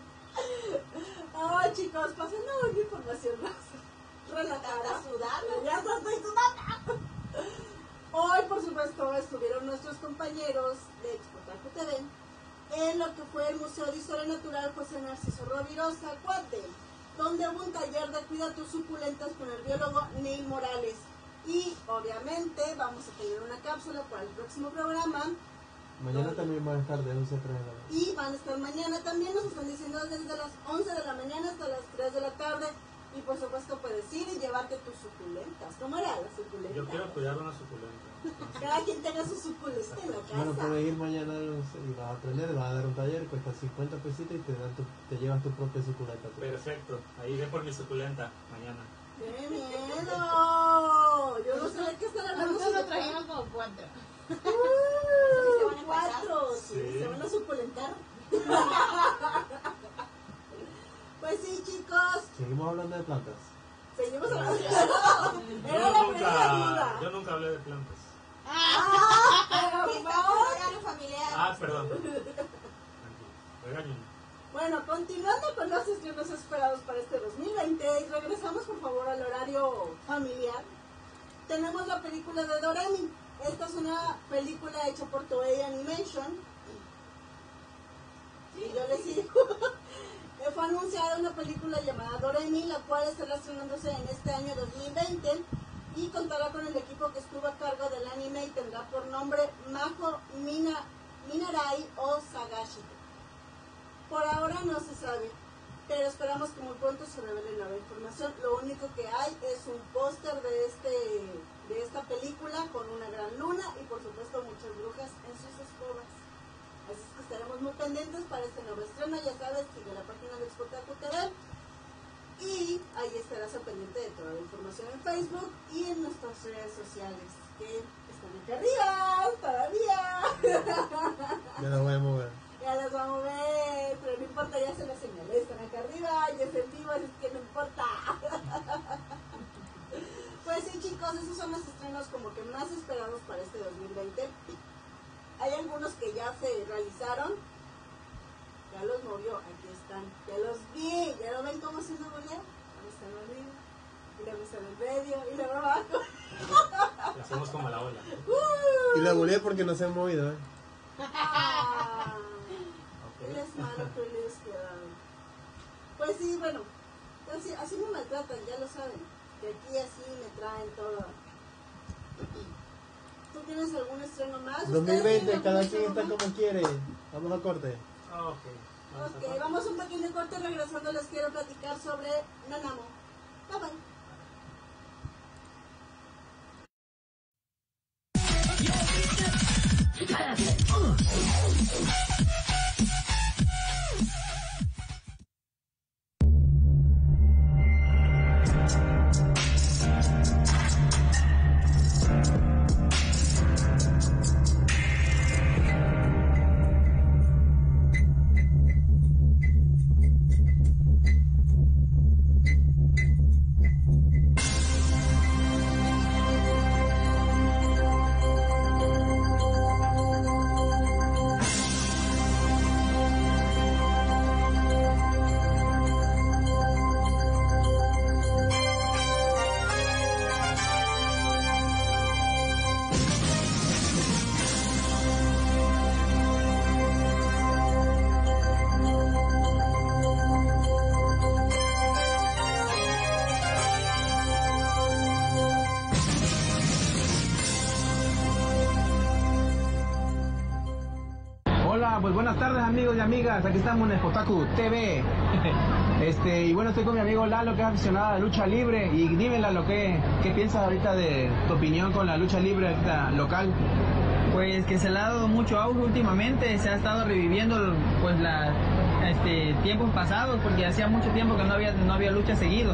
Ay, chicos, pasando una información más relajada. Está sudando. Ya no estoy sudando. Hoy, por supuesto, estuvieron nuestros compañeros de Expotaku TV en lo que fue el Museo de Historia Natural José Narciso Rovirosa, Cuate, donde hubo un taller de cuida tus suculentas con el biólogo Neil Morales. Y obviamente vamos a tener una cápsula para el próximo programa. Mañana también van a estar de 11 a 3 de la tarde. Y van a estar mañana también, nos están diciendo desde las 11 de la mañana hasta las 3 de la tarde. Y por supuesto puedes ir y llevarte tus suculentas. ¿Cómo era la suculenta? Yo quiero cuidar una suculenta. Entonces, Cada quien tenga su suculenta en la Bueno, casa. puedes ir mañana y vas a aprender, vas a dar un taller, cuesta 50 pesitos y te llevas tu propia suculenta. perfecto. Ahí ve por mi suculenta mañana. ¡Qué miedo! Yo no sabía que están hablando Nosotros lo sobre trajimos como 4. ¡Uh! se van a empachar. 4, sí, Sí. se van a suculentar. Pues sí, chicos, Seguimos hablando de plantas. seguimos hablando. Era Yo la primera duda. nunca hablé de plantas. Pero Está por con favor. horario familiar. Ah, perdón. Tranquilo. Regáñenme. Bueno, continuando con los estrenos esperados para este 2020, regresamos por favor al horario familiar. Tenemos la película de Doremi. Esta es una película hecha por Toei Animation. Y yo les digo, fue anunciada una película llamada Doremi, la cual estará estrenándose en este año 2020 y contará con el equipo que estuvo a cargo del anime y tendrá por nombre Majo Minarai o Sagashi. Por ahora no se sabe, pero esperamos que muy pronto se revele nueva información. Lo único que hay es un póster de esta película con una gran luna y por supuesto muchas brujas en sus escobas. Así es que estaremos muy pendientes para este nuevo estreno. Ya sabes, sigue la página de Expotaku TV y ahí estarás al pendiente de toda la información en Facebook y en nuestras redes sociales que están acá arriba todavía. Ya la voy a mover. Ya las vamos a ver, pero no importa, ya se las señalé, están acá arriba, ya es en vivo, así que no importa. Pues sí, chicos, esos son los estrenos como que más esperados para este 2020. Hay algunos que ya se realizaron, ya los movió, aquí están, ya los vi, ya lo ven cómo se movían, ahora están arriba, y luego están en medio, y luego abajo. La hacemos como la ola. Y la volé porque no se ha movido, ¿eh? Ah, Ok. él es malo, pero le es quedado. Pues sí, bueno, así me maltratan, ya lo saben. Que aquí así me traen todo. ¿Tú tienes algún estreno más? ¿Ustedes 2020, tienen cada algún quien está estreno como quiere. Vamos a corte. Ah, ok. más? Ok, vamos a un pequeño corte. Regresando les quiero platicar sobre Nanamo. Bye bye. Hola, pues buenas tardes amigos y amigas, aquí estamos en Expotaku TV. Y bueno, estoy con mi amigo Lalo, que es aficionado a la lucha libre. Y dime Lalo, ¿qué piensas ahorita de tu opinión con la lucha libre ahorita local? Pues que se le ha dado mucho auge últimamente, se ha estado reviviendo pues tiempos pasados, porque hacía mucho tiempo que no había lucha seguido.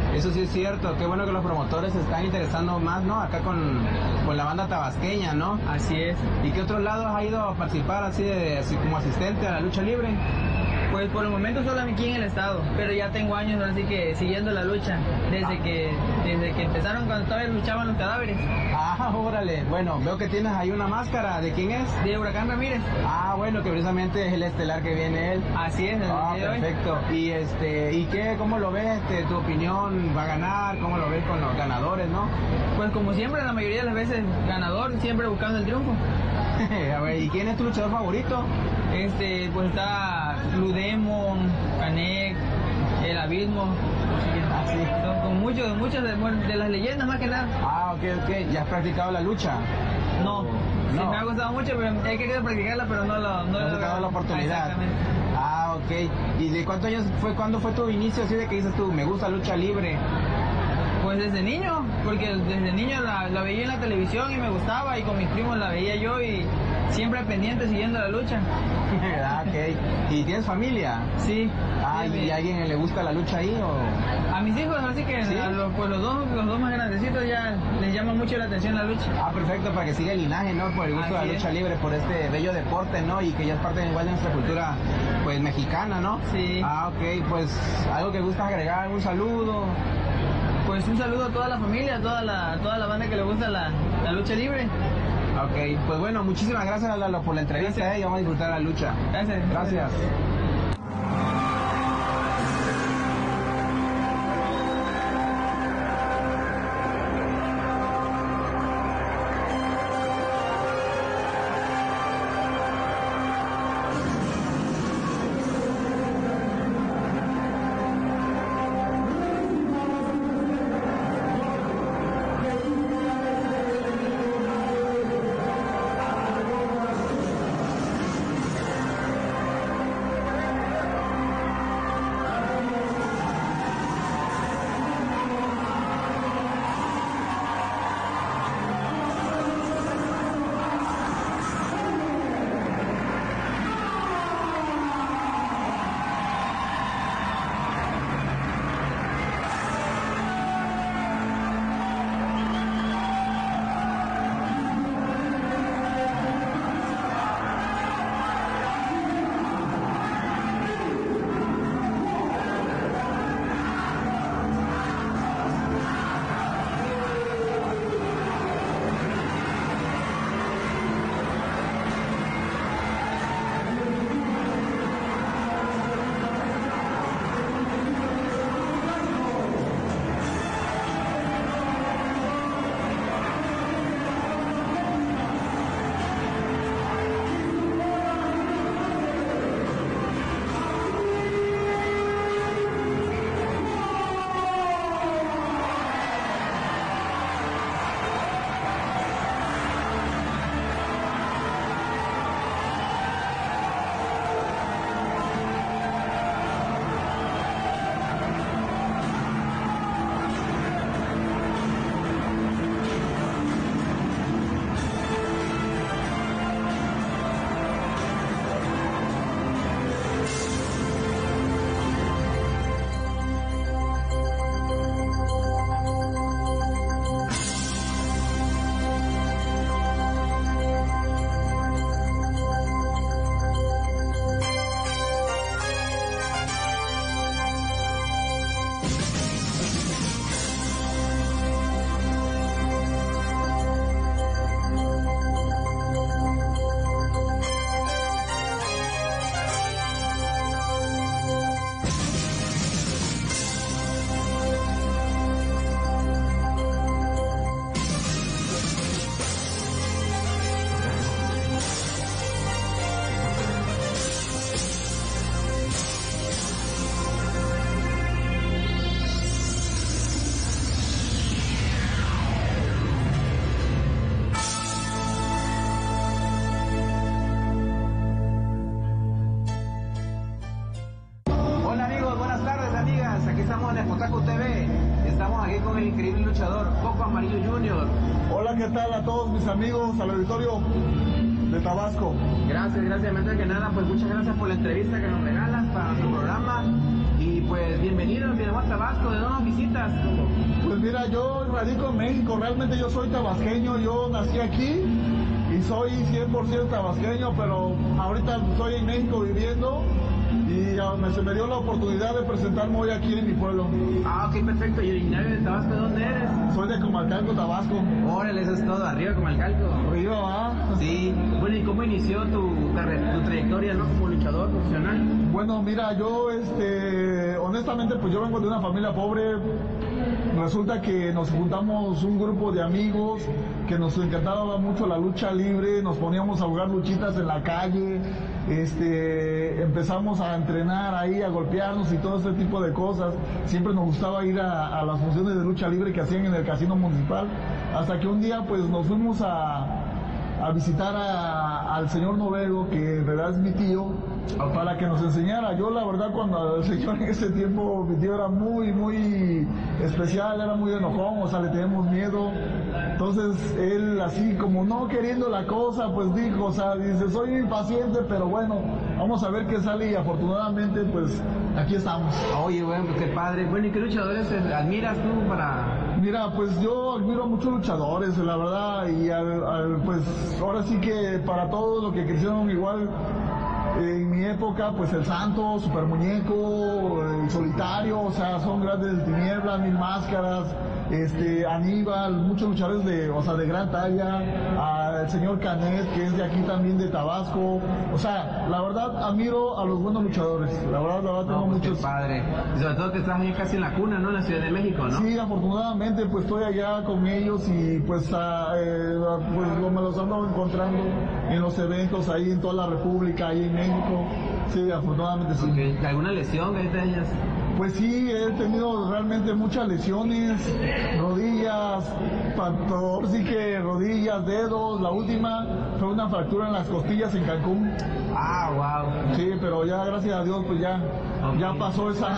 Eso sí es cierto, qué bueno que los promotores se están interesando más, ¿no? Acá con la banda tabasqueña, ¿no? Así es. ¿Y qué otros lados has ido a participar así como asistente a la lucha libre? Pues por el momento solo aquí en el estado, pero ya tengo años así que siguiendo la lucha, desde que empezaron cuando todavía luchaban los cadáveres. Ah, órale. Bueno, veo que tienes ahí una máscara. ¿De quién es? De Huracán Ramírez. Ah, bueno, que precisamente es el estelar que viene él. Así es. Perfecto. Y ¿y qué? ¿Cómo lo ves? ¿Tu opinión va a ganar? ¿Cómo lo ves con los ganadores, no? Pues como siempre, la mayoría de las veces ganador, siempre buscando el triunfo. A ver, ¿y quién es tu luchador favorito? Pues está Blue Demon, Canek, El Abismo. Así. Con muchas de las leyendas más que nada. Ah, ok. ¿Ya has practicado la lucha? No. Sí, me ha gustado mucho, pero he querido practicarla, pero no he dado la oportunidad. Exactamente. Ah, ok. ¿Y de cuántos años cuándo fue tu inicio así de que dices tú, me gusta lucha libre? Pues desde niño, porque desde niño la veía en la televisión y me gustaba, y con mis primos la veía yo y siempre pendiente siguiendo la lucha. Ah, ok. ¿Y tienes familia? Sí. Ah, sí, ¿y a alguien le gusta la lucha ahí o...? A mis hijos, así que ¿sí? Los dos más grandecitos ya les llama mucho la atención la lucha. Ah, perfecto, para que siga el linaje, ¿no? Por el gusto de la lucha libre, por este bello deporte, ¿no? Y que ya es parte igual de nuestra cultura, pues, mexicana, ¿no? Sí. Ah, ok, pues, algo que gusta agregar, un saludo. Pues un saludo a toda la familia, a toda la banda que le gusta la lucha libre. Ok, pues bueno, muchísimas gracias, Lalo, por la entrevista, y vamos a disfrutar la lucha. Gracias. Espotaku TV. Estamos aquí con el increíble luchador Coco Amarillo Jr. Hola, ¿qué tal a todos mis amigos, al auditorio de Tabasco? Gracias. Antes que nada, pues muchas gracias por la entrevista que nos regalas para nuestro programa. Y pues bienvenido, bienvenido a Tabasco. ¿De dónde nos visitas? Pues mira, yo radico en México, realmente yo soy tabasqueño, yo nací aquí y soy 100% tabasqueño, pero ahorita estoy en México viviendo y se me dio la oportunidad de presentarme hoy aquí en mi pueblo. Ah, ok, perfecto. ¿Y originario de Tabasco de dónde eres? Soy de Comalcalco, Tabasco. Órale, eso es todo, arriba Comalcalco. Arriba, ¿va? Sí. Bueno, ¿y cómo inició tu trayectoria, no, como luchador profesional? Bueno, mira, yo, honestamente, pues yo vengo de una familia pobre. Resulta que nos juntamos un grupo de amigos que nos encantaba mucho la lucha libre, nos poníamos a jugar luchitas en la calle, empezamos a entrenar ahí, a golpearnos y todo ese tipo de cosas. Siempre nos gustaba ir a las funciones de lucha libre que hacían en el casino municipal, hasta que un día pues nos fuimos a visitar al señor Novelo, que en realidad es mi tío, para que nos enseñara. Yo la verdad, cuando el señor en ese tiempo, mi tío era muy, muy especial, era muy enojón, o sea, le teníamos miedo. Entonces él, así como no queriendo la cosa, pues dijo, o sea, dice, soy impaciente, pero bueno, vamos a ver qué sale, y afortunadamente pues aquí estamos. Oye, bueno, pues qué padre. Bueno, ¿y qué luchadores admiras tú para...? Mira, pues yo admiro a muchos luchadores, la verdad, y pues ahora sí que para todos los que crecieron igual en mi época, pues el Santo, Super Muñeco, el Solitario, o sea, son grandes de Tiniebla, Mil Máscaras, Aníbal, muchos luchadores de gran talla, al señor Canet, que es de aquí también de Tabasco. O sea, la verdad admiro a los buenos luchadores, la verdad tengo muchos. Qué padre. Y sobre todo que estás ahí casi en la cuna, ¿no? En la Ciudad de México, ¿no? Sí, afortunadamente pues estoy allá con ellos y pues me los ando encontrando en los eventos ahí en toda la República, ahí en México. Sí, afortunadamente sí. Okay. ¿Alguna lesión que te hayas? Pues sí, he tenido realmente muchas lesiones, rodillas, sí que rodillas, dedos. La última fue una fractura en las costillas en Cancún. Ah, wow. Sí, pero ya gracias a Dios pues ya pasó esa.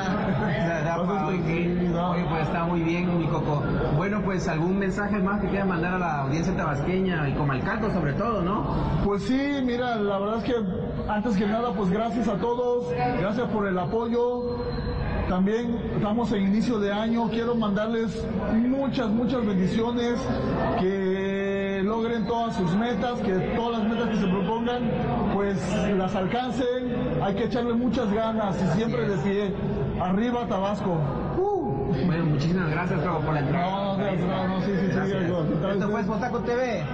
Oye, pues está muy bien, mi Coco. Bueno, pues algún mensaje más que quieras mandar a la audiencia tabasqueña y Comalcalco sobre todo, ¿no? Pues sí, mira, la verdad es que antes que nada pues gracias a todos, gracias por el apoyo. También estamos en inicio de año, quiero mandarles muchas bendiciones, que logren todas sus metas, que todas las metas que se propongan, pues las alcancen. Hay que echarle muchas ganas y siempre de pie. Arriba Tabasco. Bueno, muchísimas gracias por la entrega. No, sí. Esto fue Espotaku TV.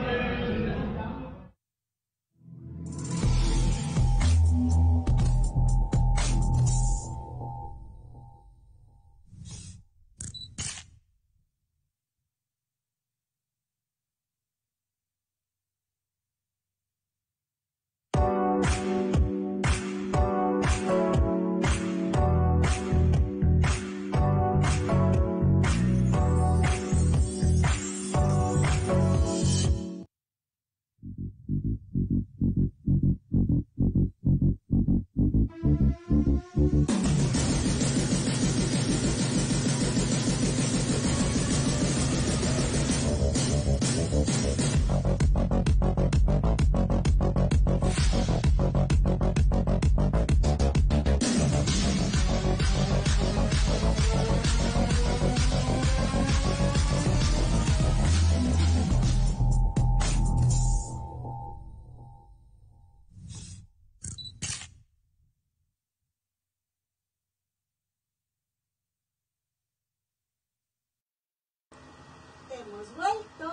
Hemos vuelto.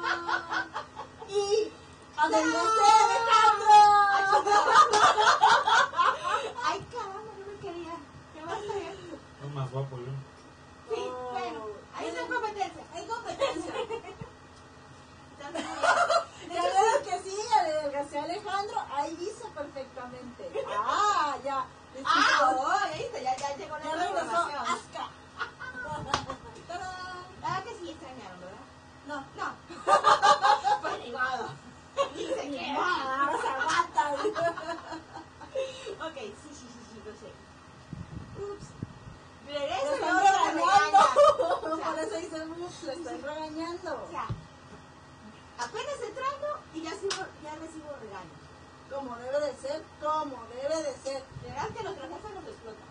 Y a donde esté Alejandro. Ay, caramba, no me quería. ¿Qué va a hacer? Es más guapo yo. Sí, bueno, ahí está competencia. Hay competencia. Ya veo que sí, adelgacé a Alejandro, ahí dice perfectamente. Ah, ya. Ahí está, ya llegó la Ya regresó información. Aska. Ah, que sí extrañaron, ¿verdad? No. Pues ni modo. Ni se queda. Ahora se aguanta. Ok, sí, lo sé. Ups. Regresa Le y están no se regañando. regaña. O sea, Por eso dice ups, le están regañando. O sea, apenas entrando y ya recibo regaños. Como debe de ser, como debe de ser. Verás que los jefes nos explotan.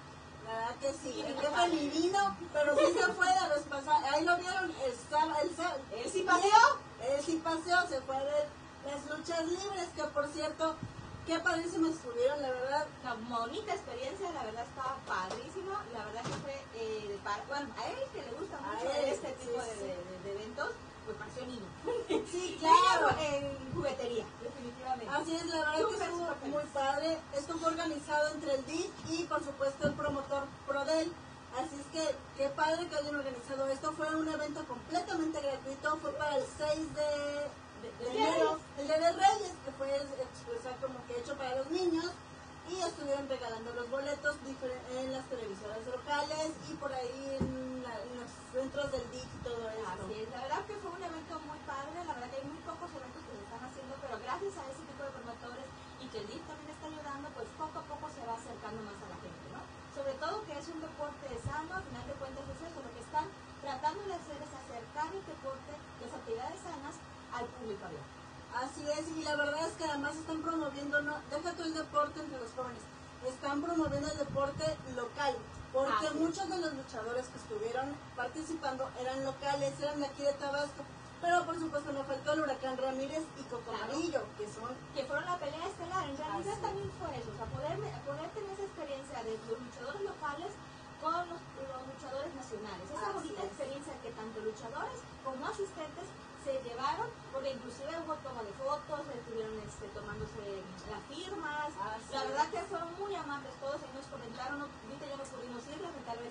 La verdad que sí, el jefe ni vino, pero sí se fue la vez pasada. Ahí lo vieron, él sí paseó. Él sí paseó, se fue de las luchas libres, que por cierto, qué padrísimo estuvieron, la verdad. Una bonita experiencia, la verdad estaba padrísimo. La verdad que fue, bueno, a él que le gusta mucho este tipo de eventos, pues pareció niño. Sí, claro. En juguetería, definitivamente. Así es, la verdad que estuvo muy padre. Esto fue organizado entre el DIF y por supuesto el promotor Prodel. Así es que qué padre que hayan organizado esto. Fue un evento completamente gratuito. Fue para el 6 de enero, el Día de Reyes, que fue como que hecho para los niños. Y estuvieron regalando los boletos en las televisoras locales y por ahí en los centros del DIF y todo eso. Así es, la verdad que fue un evento muy padre. La verdad que hay muy pocos eventos que se están haciendo, pero gracias a ese tipo de promotores y que el DIF también está ayudando, pues poco a poco se va acercando más a la gente, ¿no? Sobre todo que es un deporte sano, al final de cuentas es eso, lo que están tratando de hacer es acercar el deporte, las actividades sanas al público abierto. Así es, y la verdad es que además están promoviendo, no, deja tú el deporte entre los jóvenes, están promoviendo el deporte local, porque muchos de los luchadores que estuvieron participando eran locales, eran de aquí de Tabasco, pero por supuesto no faltó el Huracán Ramírez y Coco Amarillo, que fueron la pelea estelar. En realidad también fue eso, o sea, poder tener esa experiencia de los luchadores locales con los luchadores nacionales, esa bonita experiencia que tanto luchadores como asistentes se llevaron, porque inclusive hubo toma de fotos, estuvieron tomándose las firmas, la verdad que fueron muy amables todos, y nos comentaron, ahorita ya no pudimos ir, lamentablemente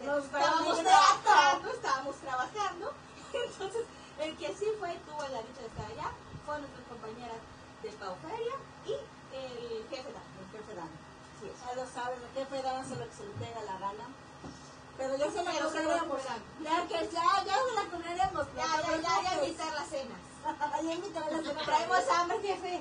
estábamos trabajando, entonces el que sí tuvo la dicha de estar allá, fueron nuestras compañeras de Pauferia y el jefe Dan. Sí, ya lo saben, el jefe Dan hace lo que se le pega la gana. Pero ya se la cobraremos. Ya se la cobraremos. Ya invitar las cenas. Ya invitar las cenas. Traemos hambre, jefe.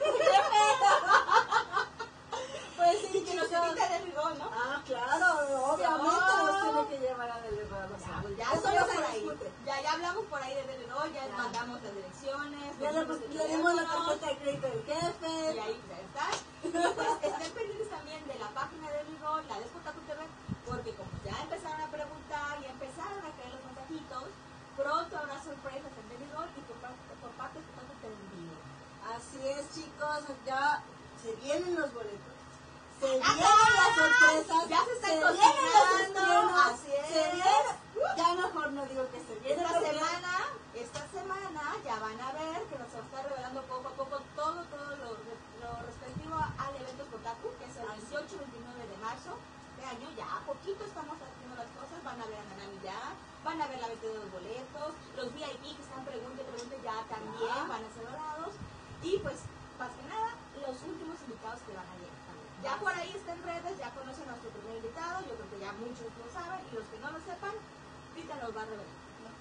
Pues sí, y que nos invita de rigor, ¿no? Ah, claro, obviamente nos tiene que llevar a Del Rigor. Ya hablamos por ahí. Ya hablamos por ahí de Del Rigor, ya mandamos las direcciones. Le dimos la tarjeta de crédito del jefe. Y ahí ya está. Pues estén pendientes también de la página de Del Rigor, la de Spotaku TV, porque como ya empezaron a preguntar y empezaron a caer los mensajitos, pronto habrá sorpresas en Del Rigor y por parte de Spotaku TV en vivo. Así es, chicos, ya se vienen los boletos. Se vienen las sorpresas, ya se están cocinando, así es. Se viene, ya mejor no digo que se viene. Esta semana ya van a ver que nos va a estar revelando poco a poco todo lo respectivo al evento Spotaku, que es el 18 y 29 de marzo de año. Ya a poquito estamos haciendo las cosas, van a ver a Nanami ya, van a ver la venta de los boletos, los VIP que están pregunte ya también van a ser dorados, y pues más que nada los últimos invitados que van a llegar. Ya por ahí está en redes, ya conocen a nuestro primer invitado, yo creo que ya muchos lo saben, y los que no lo sepan, Rita nos va a revelar.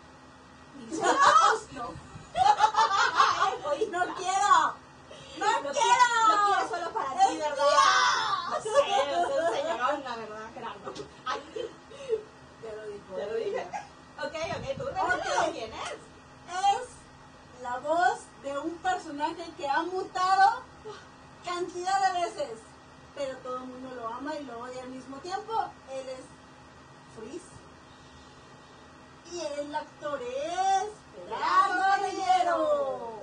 No quiero. Lo quiero solo para ti, ¿verdad? No sé, es un señorón, la verdad, Gerardo. Te lo dije. Ok, tú revelas quién es. Es la voz de un personaje que ha mutado cantidad de veces, pero todo el mundo lo ama y lo odia al mismo tiempo. Él es Freeze. Y el actor es Gerardo Rillero.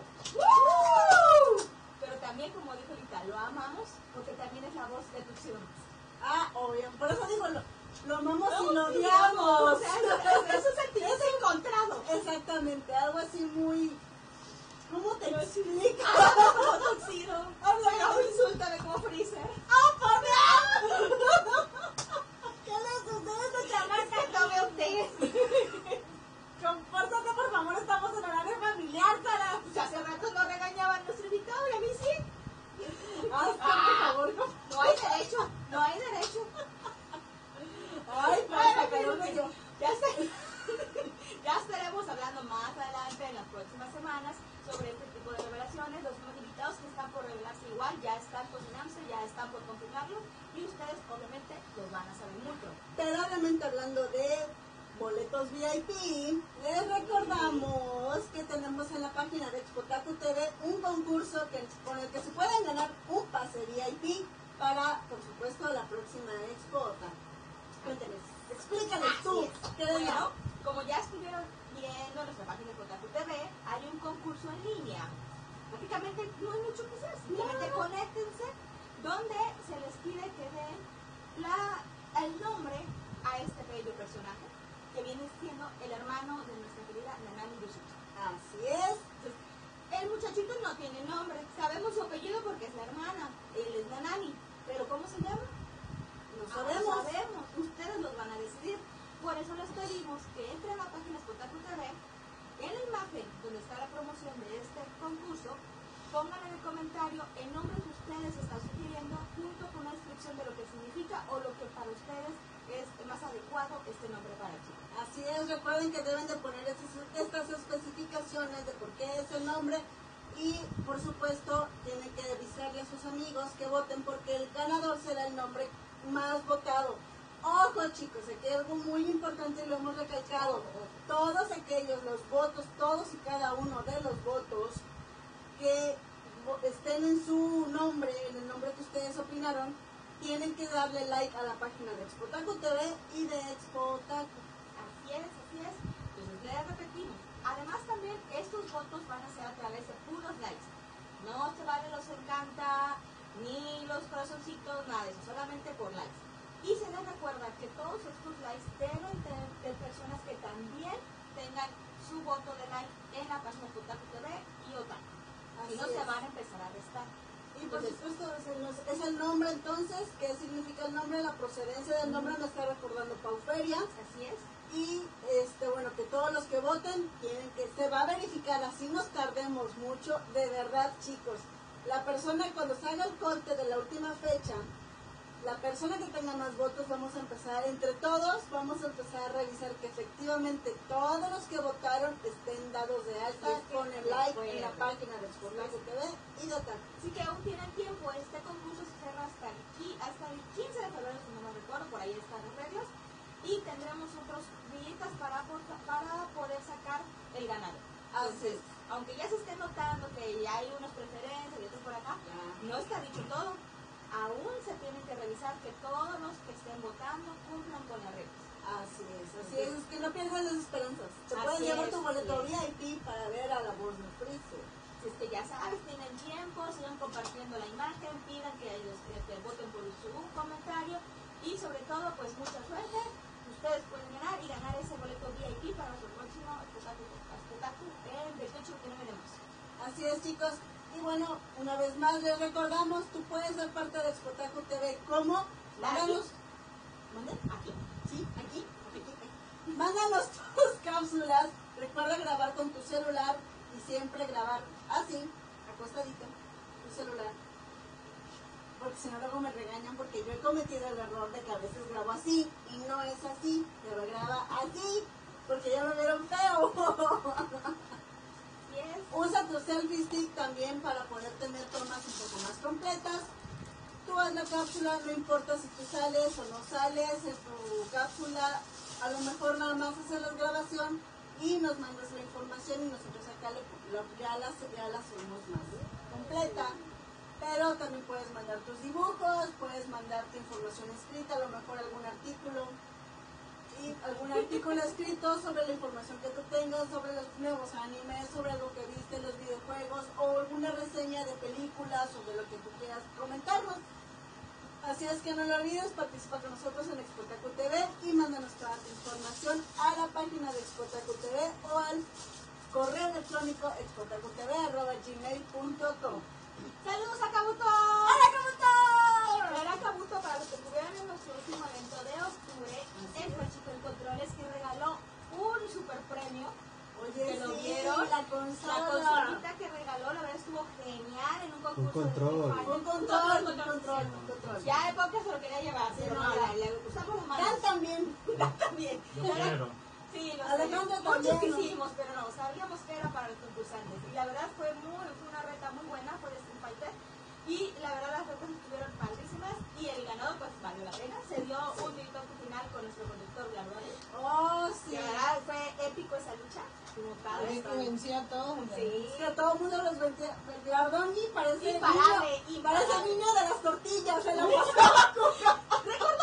Pero también, como dijo Lita, lo amamos porque también es la voz de Tuxiones. Obvio, por eso digo, lo amamos y lo odiamos. O sea, eso es sentimiento encontrado. Exactamente, algo así muy... ¿Cómo te lo explico? Como Tuxedo. Insúltame como Freezer. ¡Por Dios! ¿Qué le sucede a esa chamaca? No veo usted. Compórtate, por favor, estamos en horario familiar, Sara. Pues hace rato no regañaban a nuestro invitado y a mí sí. Por favor, no. No hay derecho, no hay derecho. Ay, bueno, ya estaremos hablando más adelante en las próximas semanas sobre este tipo de revelaciones. Los nuevos invitados que están por revelarse igual ya están cocinándose, ya están por confirmarlo, y ustedes obviamente los van a saber muy pronto. Pero obviamente hablando de boletos VIP, les recordamos que tenemos en la página de Spotaku TV un concurso con el que se pueden ganar un pase VIP para, por supuesto, la próxima Expo. Cuéntenos. explícales tú. ¿Qué de Bueno, como ya estuvieron viendo en nuestra página de Kotaku TV, hay un concurso en línea. Prácticamente no hay mucho que hacer, simplemente conéctense, donde se les pide que den el nombre a este bello personaje, que viene siendo el hermano de nuestra querida Nanami Yoshiki. Así es. Entonces, el muchachito no tiene nombre, sabemos su apellido porque es la hermana, él es Nanami, pero ¿cómo se llama? No sabemos. Ustedes los van a decidir. Por eso les pedimos que entren a la página Kotaku TV, en la imagen donde está la promoción de este concurso, pongan en el comentario el nombre que ustedes están sugiriendo junto con una descripción de lo que significa o lo que para ustedes es más adecuado este nombre para el chico. Así es, recuerden que deben de poner estas especificaciones de por qué es el nombre y por supuesto tienen que avisarle a sus amigos que voten porque el ganador será el nombre más votado. Ojo chicos, aquí hay algo muy importante y lo hemos recalcado. Todos aquellos, los votos, todos y cada uno de los votos que estén en su nombre, en el nombre que ustedes opinaron, tienen que darle like a la página de Expotaku TV y de Expotaku. Así es. Entonces les repetimos. Además también estos votos van a ser a través de puros likes. No se vale los encanta, ni los corazoncitos, nada de eso, solamente por likes. Y se les recuerda que todos estos likes deben tener de personas que también tengan su voto de like en la página de Kotaku TV y Otaku. Si no, se van a empezar a restar. Y por supuesto es el nombre entonces, ¿qué significa el nombre? La procedencia del nombre me está recordando Pauferia. Así es. Y bueno, que todos los que voten tienen que, se va a verificar, así nos tardemos mucho, de verdad chicos. La persona cuando salga el corte de la última fecha, la persona que tenga más votos, vamos a empezar, entre todos, vamos a empezar a revisar que efectivamente todos los que votaron estén dados de alta con el like en la página de Expotaku TV y de Otaku. Así que aún tienen tiempo, este concurso se cierra hasta el 15 de febrero, si no me recuerdo, por ahí están las reglas, y tendremos otros días para poder sacar el ganador. Entonces, aunque ya se esté notando que ya hay unas preferencias y otros por acá, no está dicho todo. Aún se tienen que revisar que todos los que estén votando cumplan con las reglas. Así es, que no pierdas las esperanzas. Te puedes llevar tu boleto VIP para ver a la voz de Freezer. Si es que ya sabes, tienen tiempo, sigan compartiendo la imagen, pidan que voten por su comentario y sobre todo, pues mucha suerte. Ustedes pueden ganar y ganar ese boleto VIP para su próximo Expotaku el 28 de marzo. Así es chicos. Y bueno, una vez más les recordamos, tú puedes ser parte de Expotaku TV. ¿Cómo? Mándanos. ¿Mande? Aquí. Sí, aquí. Mándanos tus cápsulas. Recuerda grabar con tu celular y siempre grabar así, acostadito, tu celular. Porque si no luego me regañan porque yo he cometido el error de que a veces grabo así y no es así, pero graba así porque ya me vieron feo. Usa tu selfie stick también para poder tener tomas un poco más completas. Tú haz la cápsula, no importa si tú sales o no sales en tu cápsula, a lo mejor nada más hacer la grabación y nos mandas la información y nosotros acá ya la subimos más completa. Pero también puedes mandar tus dibujos, puedes mandar tu información escrita, a lo mejor algún artículo escrito sobre la información que tú tengas, sobre los nuevos animes, sobre algo que viste en los videojuegos o alguna reseña de películas o de lo que tú quieras comentarnos. Así es que no lo olvides, participa con nosotros en Expotaku TV y mándanos toda tu información a la página de Expotaku TV o al correo electrónico expotakutv@gmail.com. ¡Saludos a Kabuto! ¡Hola Kabuto! Era Kabuto para los que estuvieron en nuestro último evento de octubre, el Panchito en Controles, que regaló un super premio. Oye, que lo sí, vieron. la consola. La consolita que regaló, la verdad estuvo genial en un concurso. Un control. Un control. Ya de poca se lo quería llevar, Sí, pero no, no, le gustamos los manos. Dan también. También. Yo quiero. Sí, lo Alejandro sé. Muchos también, ¿no? quisimos, pero no, sabíamos que era para los concursantes. Y la verdad fue una reta muy buena por Street Fighter. Y la verdad las retas estuvieron padrísimas y el ganador pues valió la pena. Se dio un grito final con nuestro conductor Gabriel. Oh, sí. La verdad fue épico esa lucha. Como padre. Venció a todos. Sí. Es que a todo el mundo los venció. Ardoni parece Imparable, niño, parece imparable. niño de las tortillas. Se la pasaba. Recuerdo viejos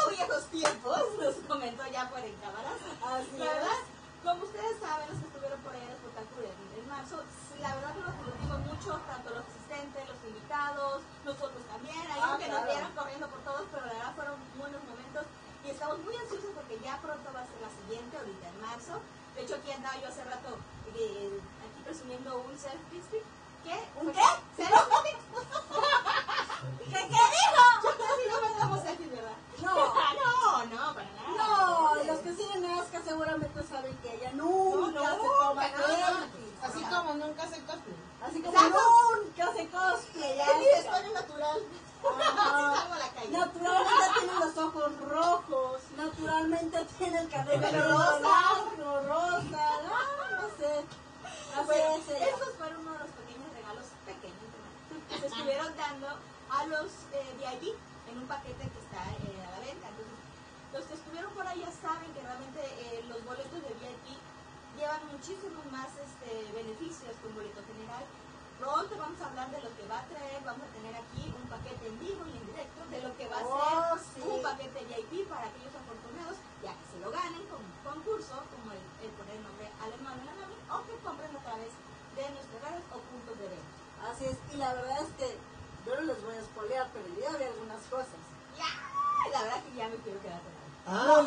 tiempos, nos comentó ya por en cámaras. Así La es. verdad, como ustedes saben, los que estuvieron por ahí en el espectáculo en marzo, la verdad que nos divertimos mucho, tanto los asistentes, los invitados, nosotros también, ahí aunque nos claro. vieron corriendo por todos, pero la verdad fueron buenos momentos y estamos muy ansiosos porque ya pronto va a ser la siguiente, ahorita en marzo. De hecho, aquí andaba yo hace rato aquí presumiendo un selfie. ¿Qué? ¿Un qué? ¿Selfie? ¿Qué dijo? Yo casi no me tomo selfies, ¿verdad? No. No, para nada. No, los que siguen a Aska seguramente saben que ella nunca se toma selfies. Así como nunca se cosplay. Así como Exacto. nunca hace cosplay. Es mi vestuario natural. Ajá. Así salgo a la calle. Naturalmente tiene los ojos rojos, naturalmente tiene el cabello rosa. largo, rosa, no sé. Bueno, Así es ella. estos fueron uno de los pequeños regalos que se estuvieron dando a los VIP en un paquete que está a la venta. Entonces, los que estuvieron por ahí ya saben que realmente los boletos de VIP llevan muchísimos más beneficios que un boleto general. Pronto vamos a hablar de lo que va a traer, vamos a tener aquí un paquete en vivo y en directo de lo que va a ser sí. un paquete VIP para aquellos afortunados, ya que se lo ganen con un concurso, como el poner el nombre al hermano en la nómina, o que compren a través de nuestras redes o puntos de venta. Así es, y la verdad es que yo no les voy a spoilear, pero yo ya vi algunas cosas. Ya, la verdad que ya me quiero quedar con algo. Ah,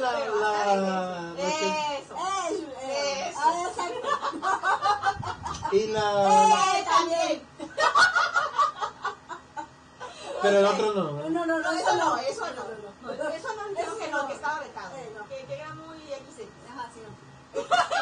Eso. Exacto. y la... También. Pero el otro no. No, Eso no. Eso Eso no, creo que no, que estaba vetado. no. Que era muy XX. Ajá, sí, no.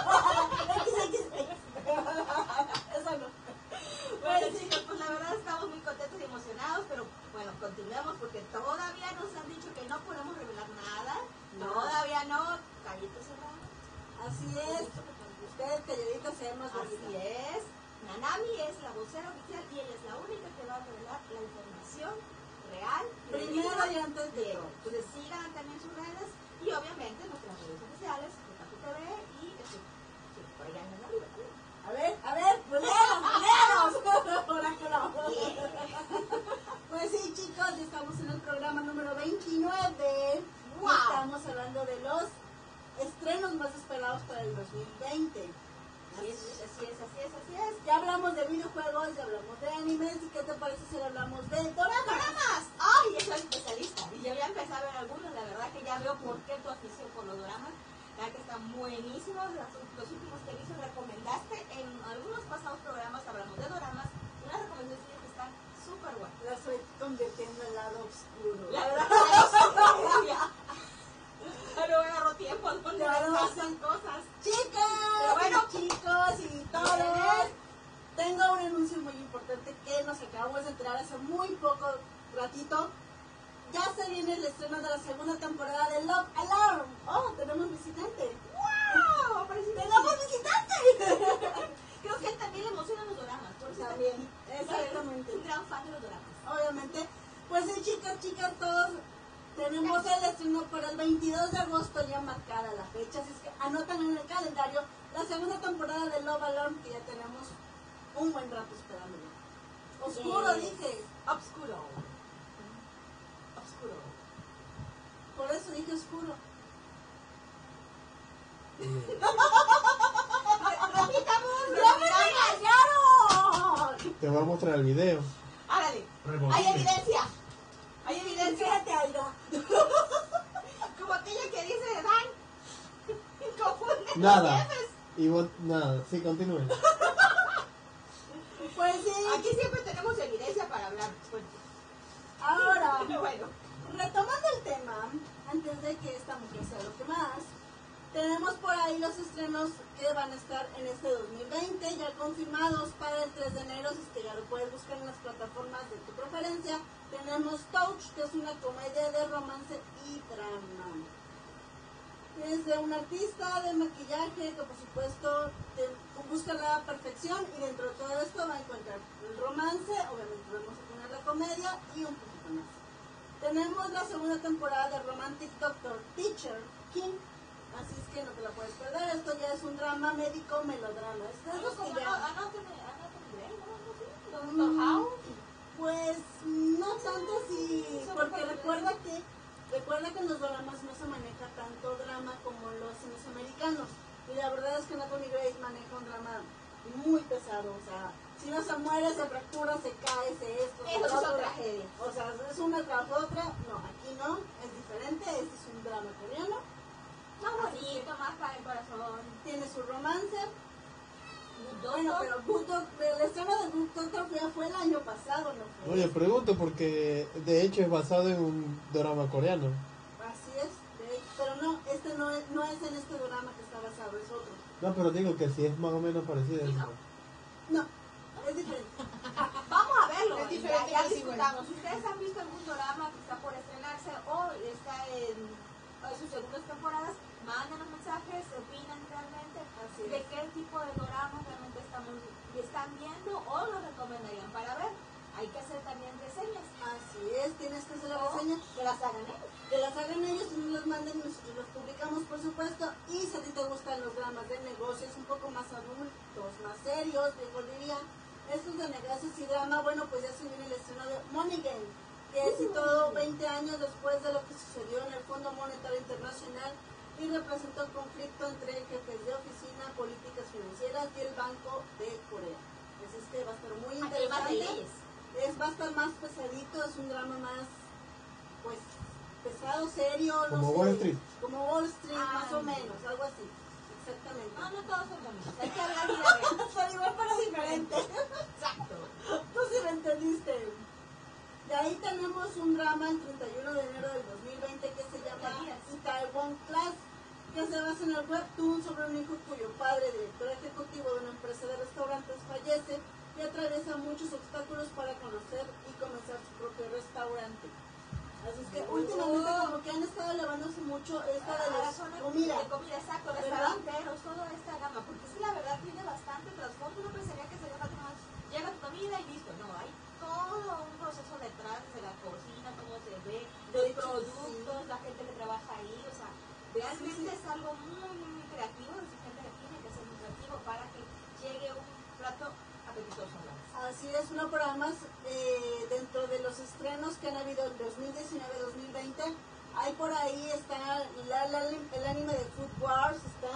Eso no. Bueno, chicos, pues la verdad estamos muy contentos y emocionados, pero bueno, continuemos porque todavía nos han dicho que no podemos revelar nada. Todavía no. Callitos cerrados. Así es. Ustedes calladitos se ven más Así bonitos. es. Nanami es la vocera oficial y ella es la única que va a revelar la información real. Primero y antes de todo. Entonces sigan también sus redes y obviamente nuestras redes oficiales, Otaku TV y por allá en la libre también. A ver, buleros. Por acá no. Pues sí, chicos, ya estamos en el programa número 29. ¡Wow! Estamos hablando de los estrenos más esperados para el 2020. Así es. Ya hablamos de videojuegos, ya hablamos de animes, ¿y qué te parece si hablamos de doramas? ¡Doramas! ¡Ay! Yo soy especialista. Y ya voy a empezar a ver algunos. La verdad que ya veo por qué tu afición por los doramas. La verdad que están buenísimos. Los últimos que hizo recomendaste en algunos pasados programas hablamos de doramas. Unas recomendaciones que están súper buenas. La estoy convirtiendo en lado oscuro. La verdad que pero agarró tiempo donde Claro. pasan cosas. Chicas, Pero bueno, chicos y todos, tengo un anuncio muy importante que nos acabamos de enterar hace muy poco ratito. Ya se viene el estreno de la segunda temporada de Love Alarm. Oh, tenemos visitante. ¡wow! ¡Tenemos visitante! Creo que también le emocionan los doramas. Por eso También, exactamente. Un gran fan de los doramas. Obviamente. Pues sí, chicas, todos tenemos el estreno para el 22 de agosto ya marcada la fecha. Así es que anotan en el calendario la segunda temporada de Love Alarm, que ya tenemos un buen rato esperándolo. Oscuro, dije. Obscuro. Por eso dije oscuro. ¡Ya me engañaron! Te voy a mostrar el video. Árale. Rebobine. Hay evidencia. Hay evidencia. Fíjate, Aida. Como aquella que dice Dan. Confunde Nada. los jefes. Y vos, nada, sí, continúen. Pues sí. Aquí siempre tenemos evidencia para hablar. Pues, Ahora, bueno. retomando el tema, antes de que esta mujer sea lo que más, tenemos por ahí los estrenos que van a estar en este 2020, ya confirmados para el 3 de enero, si es que ya lo puedes buscar en las plataformas de tu preferencia. Tenemos Touch, que es una comedia de romance y drama. Es de un artista de maquillaje que por supuesto busca la perfección, y dentro de todo esto va a encontrar el romance, obviamente vamos a poner la comedia y un poquito más. Tenemos la segunda temporada de Romantic Doctor Teacher King, así es que no te la puedes perder. Esto ya es un drama médico melodrama. Esto es lo que ya... Doctor House. Pues no tanto así, porque recuerda que Recuerda que en los dramas no se maneja tanto drama como los en los americanos. Y la verdad es que Anatomy Grace maneja un drama muy pesado. O sea, si no se muere, se fractura, se cae, se esto, se Eso es lo otro. tragedia. O sea, es una tras otra. No, aquí no, es diferente. Este es un drama coreano. Más bonito, más para el corazón. Tiene su romance. Good Bueno, Doctor. pero Good Doctor, el estreno de Good Doctor ya fue el año pasado, ¿no fue? Oye, pregunto porque de hecho es basado en un drama coreano. Así es, de hecho, pero no, este no es en este drama que está basado, es otro. No, pero digo que sí es más o menos parecido. Sí, no. No, es diferente. Vamos a verlo. Es y diferente, ya es discutamos. Si ustedes han visto algún drama que está por estrenarse o está en sus segundas temporadas, mándenos mensajes, opinan realmente Así de es. qué tipo de drama realmente están viendo o lo recomendarían para ver. Hay que hacer también reseñas. Así es, tienes que hacer la O reseña. que las hagan ellos. Que las hagan ellos y nos los manden y nosotros los publicamos, por supuesto. Y si a ti te gustan los dramas de negocios un poco más adultos, más serios, yo diría, estos de negocios y drama, bueno, pues ya se viene el estreno de Money Game, que es y todo 20 años después de lo que sucedió en el Fondo Monetario Internacional y representó un conflicto entre jefes de oficina, políticas financieras y el Banco de Corea. Así es que va a estar muy Aquí hay más de interesante. leyes. Va a estar más pesadito, es un drama más, pues, pesado, serio, no Como sé. Wall Street. Como Wall Street, Ah, más o no. menos, algo así. Exactamente. No, no todos son lo mismo. Hay que hablar de la vida. Son igual pero diferente. Exacto. Tú sí lo entendiste. De ahí tenemos un drama el 31 de enero del 2020 que se llama Taiwan Class, que se basa en el webtoon sobre un hijo cuyo padre, director ejecutivo de una empresa de restaurantes, fallece y atraviesa muchos obstáculos para conocer y comenzar su propio restaurante. Así es que últimamente como que han estado elevándose mucho esta de la la zona comida. de comida, exacto, ¿verdad? restauranteros, toda esta gama, porque sí, la verdad tiene bastante trasfondo. Uno pensaría que sería más más, llega tu comida y listo. No, hay todo un proceso detrás de la cocina, cómo se ve, los De hecho, productos, la gente que trabaja ahí, o sea, realmente es algo muy, muy creativo. Esa gente que tiene que ser muy creativo para que llegue un plato apetitoso. Así es, uno para más dentro de los estrenos que han habido en 2019-2020, hay por ahí está el anime de Food Wars,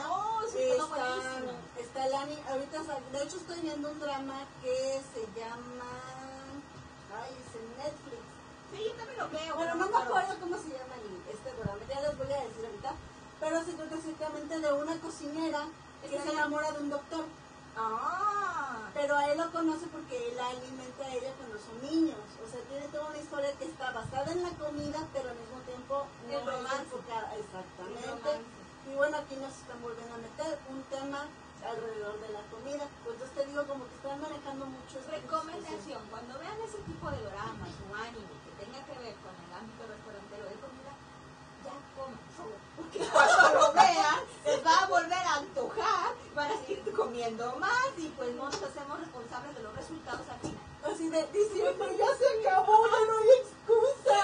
está el anime, ahorita de hecho estoy viendo un drama que se llama, es en Netflix. Sí, yo también lo veo. Bueno, no me acuerdo cómo se llama este drama, ya les voy a decir ahorita, pero se trata exactamente de una cocinera que se enamora de un doctor. Pero a él lo conoce porque él la alimenta a ella cuando son niños. O sea, tiene toda una historia que está basada en la comida, pero al mismo tiempo no El es romance. enfocada. Exactamente. El romance. Y bueno, aquí nos están volviendo a meter un tema alrededor de la comida. Pues yo te digo, como que están manejando mucho esta Recomendación, cuando vean ese tipo de dramas o anime que tenga que ver con el ámbito restaurantero de comida, ya coman solo, porque cuando lo vean les va a volver a antojar, van a seguir comiendo más y pues no nos hacemos responsables de los resultados al final. Así de diciembre ya se acabó, ya no hay excusa.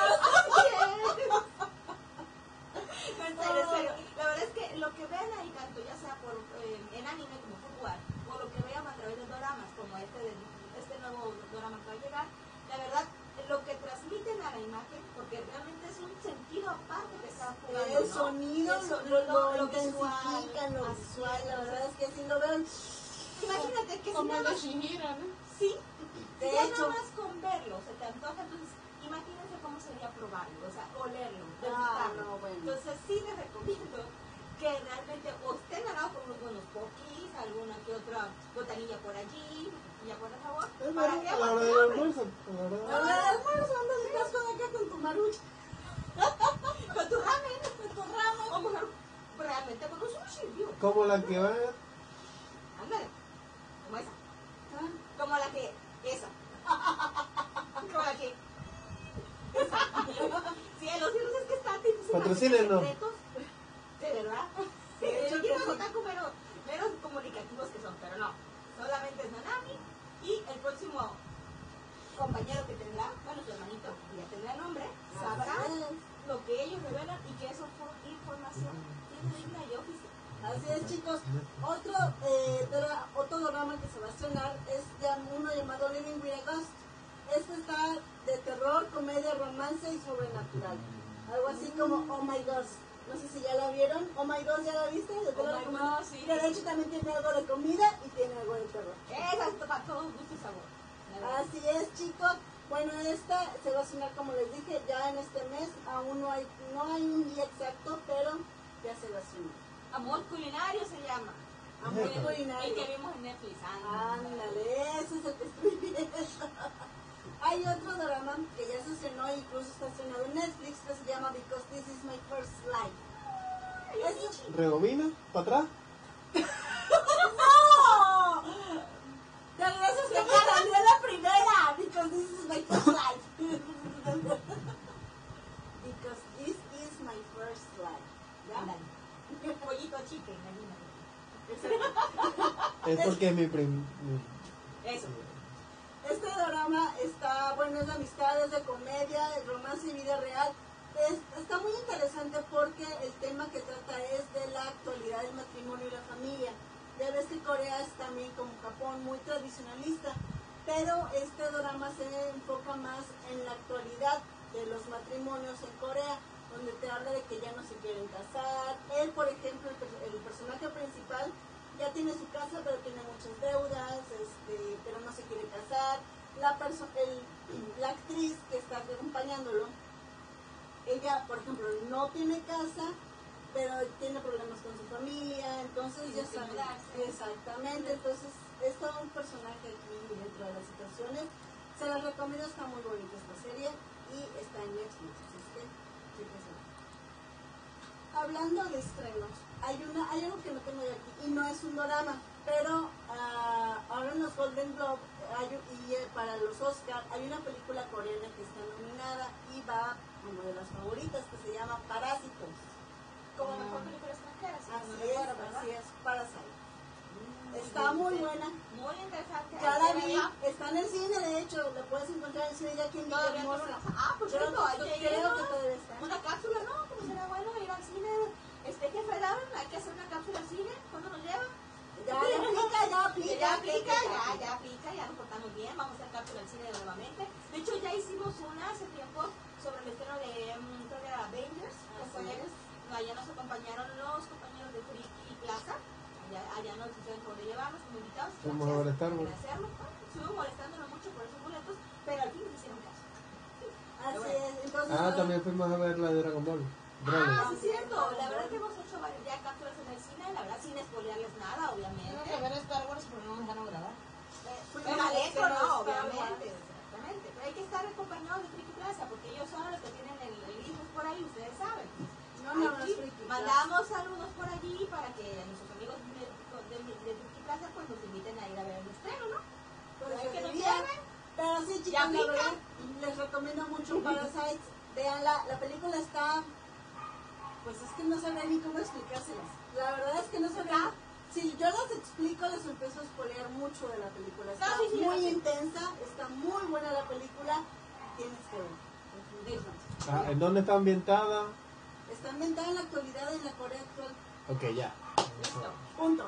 No, en serio. La verdad es que lo que vean ahí tanto, ya sea por en anime como fútbol, o lo que vean a través de doramas como este nuevo drama que va a llegar, la verdad, lo que transmiten a la imagen, porque realmente es un sentido aparte que está jugando, El sonido lo intensifican, lo Así visual, es. la verdad es que si lo ven. Imagínate que si Como nada el de más, Shihiro, ¿no? sí, De si ya hecho. nada más con verlo se te antoja, entonces imagínense cómo sería probarlo, o sea, olerlo, Ah, degustarlo. no, bueno. Entonces sí les recomiendo que realmente o estén al lado con unos buenos pokis, alguna que otra botanilla por allí, ya por el favor, Es para verdad, que a la hora del almuerzo. a la hora del Ahora de almuerzo, ándale, estás con acá con tu marucha. con tu ramen, o mejor realmente con un sushi, digo, Como la que va. ándale, como esa, Ah, como la que, esa, como la que, esa. Cielos, es que está difícil. Patrocínenos. Secretos, de verdad. Sí, de hecho yo que quiero sí. contar con menos comunicativos que son, pero no. Solamente es Nanami y el próximo compañero que tendrá, bueno, su hermanito, que ya tendrá nombre, sabrá lo que ellos revelan y que eso fue información digna y oficial. Así es, chicos. Otro drama que se va a estrenar es ya uno llamado Living with a Ghost. Este está de terror, comedia, romance y sobrenatural. Algo así como Oh My God. No sé si ya la vieron. Oh My God, ¿ya la viste? Oh My God, sí. Que de hecho también tiene algo de comida y tiene algo de terror. Exacto, para todos gusto y sabor. Así es, chicos. Bueno, esta se va a estrenar, como les dije, ya en este mes. Aún no hay un día exacto, pero ya se va a estrenar. Amor culinario se llama. Amor culinario. Y que vimos en Netflix. Ándale, ese es el que estoy viendo. Hay otro drama que ya se estrenó e incluso está estrenado en Netflix que se llama Because This Is My First Life. ¿Rebobina? ¿Para atrás? ¡No! De regreso se cambió la primera. Because This Is My First Life. Because This Is My First Life. ¿Ya? Pollito chicken, imagínate. Es porque es mi Eso. Este drama está, bueno, es de amistad, es de comedia, de romance y vida real. Está muy interesante porque el tema que trata es de la actualidad del matrimonio y la familia. Ya ves que Corea es también como Japón muy tradicionalista, pero este drama se enfoca más en la actualidad de los matrimonios en Corea, donde te habla de que ya no se quieren casar. Él, por ejemplo, el personaje principal, ya tiene su casa, pero tiene muchas deudas, pero no se quiere casar. La actriz que está acompañándolo, ella, por ejemplo, no tiene casa, pero tiene problemas con su familia, entonces ya saben. Exactamente, entonces es todo un personaje aquí dentro de las situaciones. Se las recomiendo, está muy bonita esta serie y está en Netflix, así que chéquense. Hablando de estrenos, hay algo que no tengo yo aquí y no es un drama, pero ahora en los Golden Globe y para los Oscar hay una película coreana que está nominada y va como de las favoritas, que se llama Parásitos. Como mejor película extranjera, Así es, Parasite. Está muy buena. Muy interesante. Ya la vi, está en el cine, de hecho, la puedes encontrar en el cine ya aquí en Villahermosa. Pues cierto, hay que ir, creo que todavía está. Una cápsula, ¿no? Como será bueno ir al cine. Jefe Laven, hay que hacer una cápsula al cine. ¿Cuándo nos lleva? Ya aplica, ya nos portamos bien. Vamos a hacer cápsula al cine nuevamente. De hecho, ya hicimos una hace tiempo sobre el estreno de Avengers. Allá nos acompañaron los compañeros de Friki Plaza. Allá nos hicieron por llevarnos como invitados. Estamos molestando. Estuvimos molestándonos mucho por esos boletos, pero al fin nos hicieron caso. Así es. Entonces, también fuimos a ver la de Dragon Ball. Sí, es cierto. La verdad que hemos hecho varias ya cápsulas en el cine, la verdad sin spoilearles nada, obviamente. Tenemos que ver Star Wars porque no nos dejaron grabar. Pero adentro no, obviamente. Exactamente. Pero hay que estar acompañados de Friki Plaza porque ellos son los que tienen el hijos por ahí, ustedes saben. Mandamos saludos por allí para que nuestros amigos de Friki Plaza pues nos inviten a ir a ver el estreno, ¿no? Pues que nos lleven. Pero sí, chicos, la verdad, les recomiendo mucho Parasite. Veanla, la película está, pues es que no sabré ni cómo explicárselas. La verdad es que no sabré. Si yo las explico, les empiezo a spoilear mucho de la película. Está muy intensa, está muy buena la película. Tienes que ver. ¿En dónde está ambientada? Está ambientada en la actualidad, en la Corea actual. Ok, ya. Listo. Punto.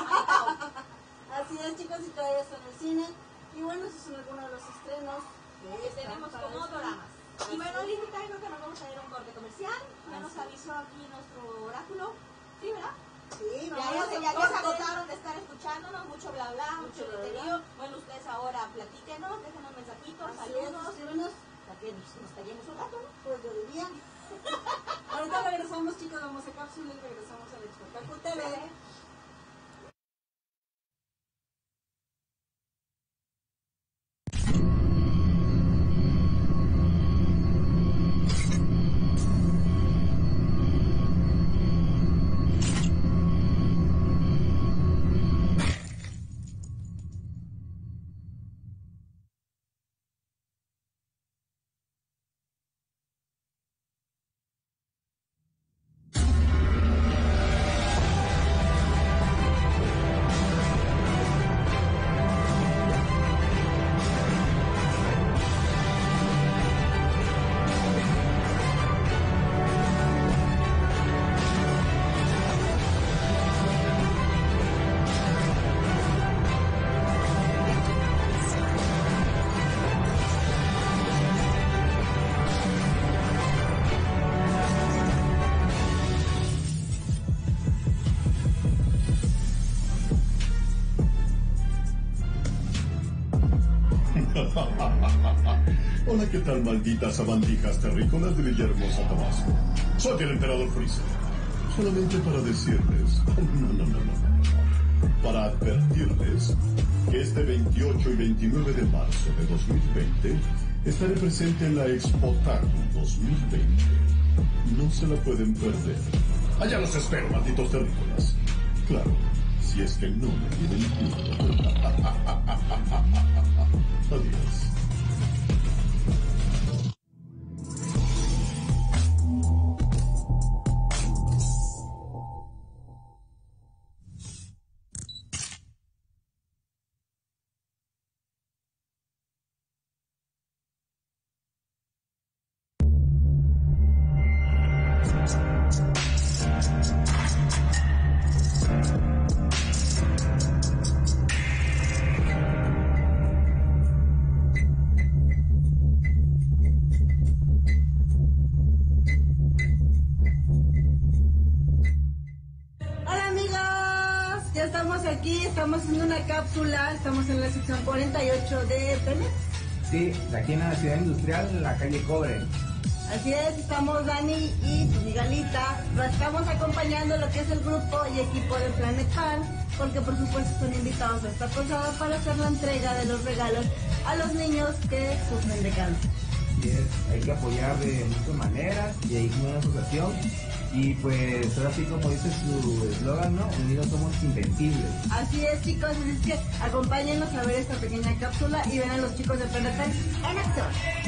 Así es, chicos, y todavía está en el cine. Y bueno, esos son algunos de los estrenos que tenemos como dramas. Y bueno, Lizita, creo que nos vamos a ir a un corte comercial. Ya nos avisó aquí nuestro oráculo. ¿Sí, verdad? Sí, ya se agotaron de estar escuchándonos, mucho bla bla, mucho griterío. Bueno, ustedes ahora platíquenos, déjenos mensajitos, saludos, escríbenos para que nos callemos un rato, ¿no? Pues yo diría. Ahorita regresamos, chicos, vamos a cápsula y regresamos al Expotaku TV. Hola, ¿qué tal, malditas sabandijas terrícolas de Villahermosa, Tabasco? Soy el emperador Freezer. Solamente para decirles... No. Para advertirles que este 28 y 29 de marzo de 2020 estaré presente en la Expotaku 2020. No se la pueden perder. Allá los espero, malditos terrícolas. Claro, si es que no me tienen miedo. Adiós. Estamos haciendo una cápsula, estamos en la sección 48 de Pemex. Sí, aquí en la ciudad industrial, en la calle Cobre. Así es, estamos Dani y su Miguelita, lo estamos acompañando lo que es el grupo y equipo de Planet Fan, porque por supuesto son invitados a esta posada para hacer la entrega de los regalos a los niños que sufren de cáncer. Así es, hay que apoyar de muchas maneras y hay una asociación. Y pues ahora sí, como dice su eslogan, ¿no? Unidos somos invencibles. Así es, chicos, así es que acompáñenos a ver esta pequeña cápsula y ven a los chicos de Planet Fan en acción.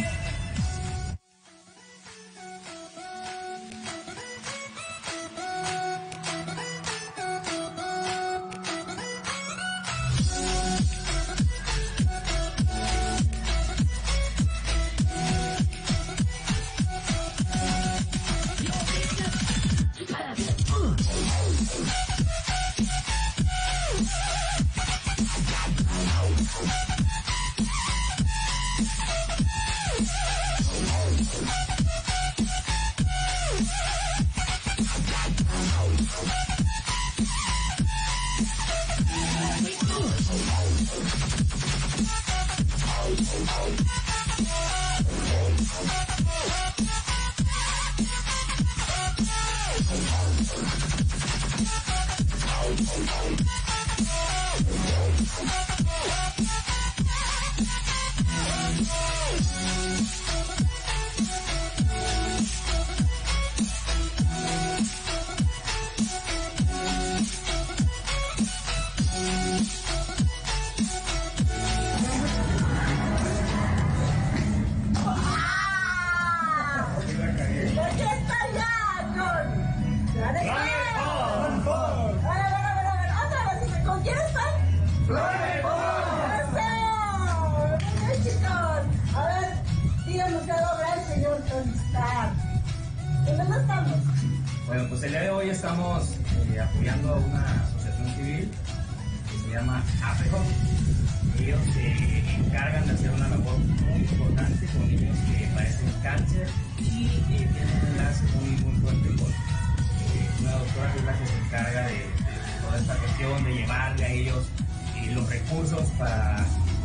Bueno, pues el día de hoy estamos apoyando a una asociación civil que se llama APEJO. Ellos se encargan de hacer una labor muy importante con niños que padecen cáncer y tienen un enlace muy fuerte con una doctora que es la que se encarga de toda esta cuestión de llevarle a ellos los recursos para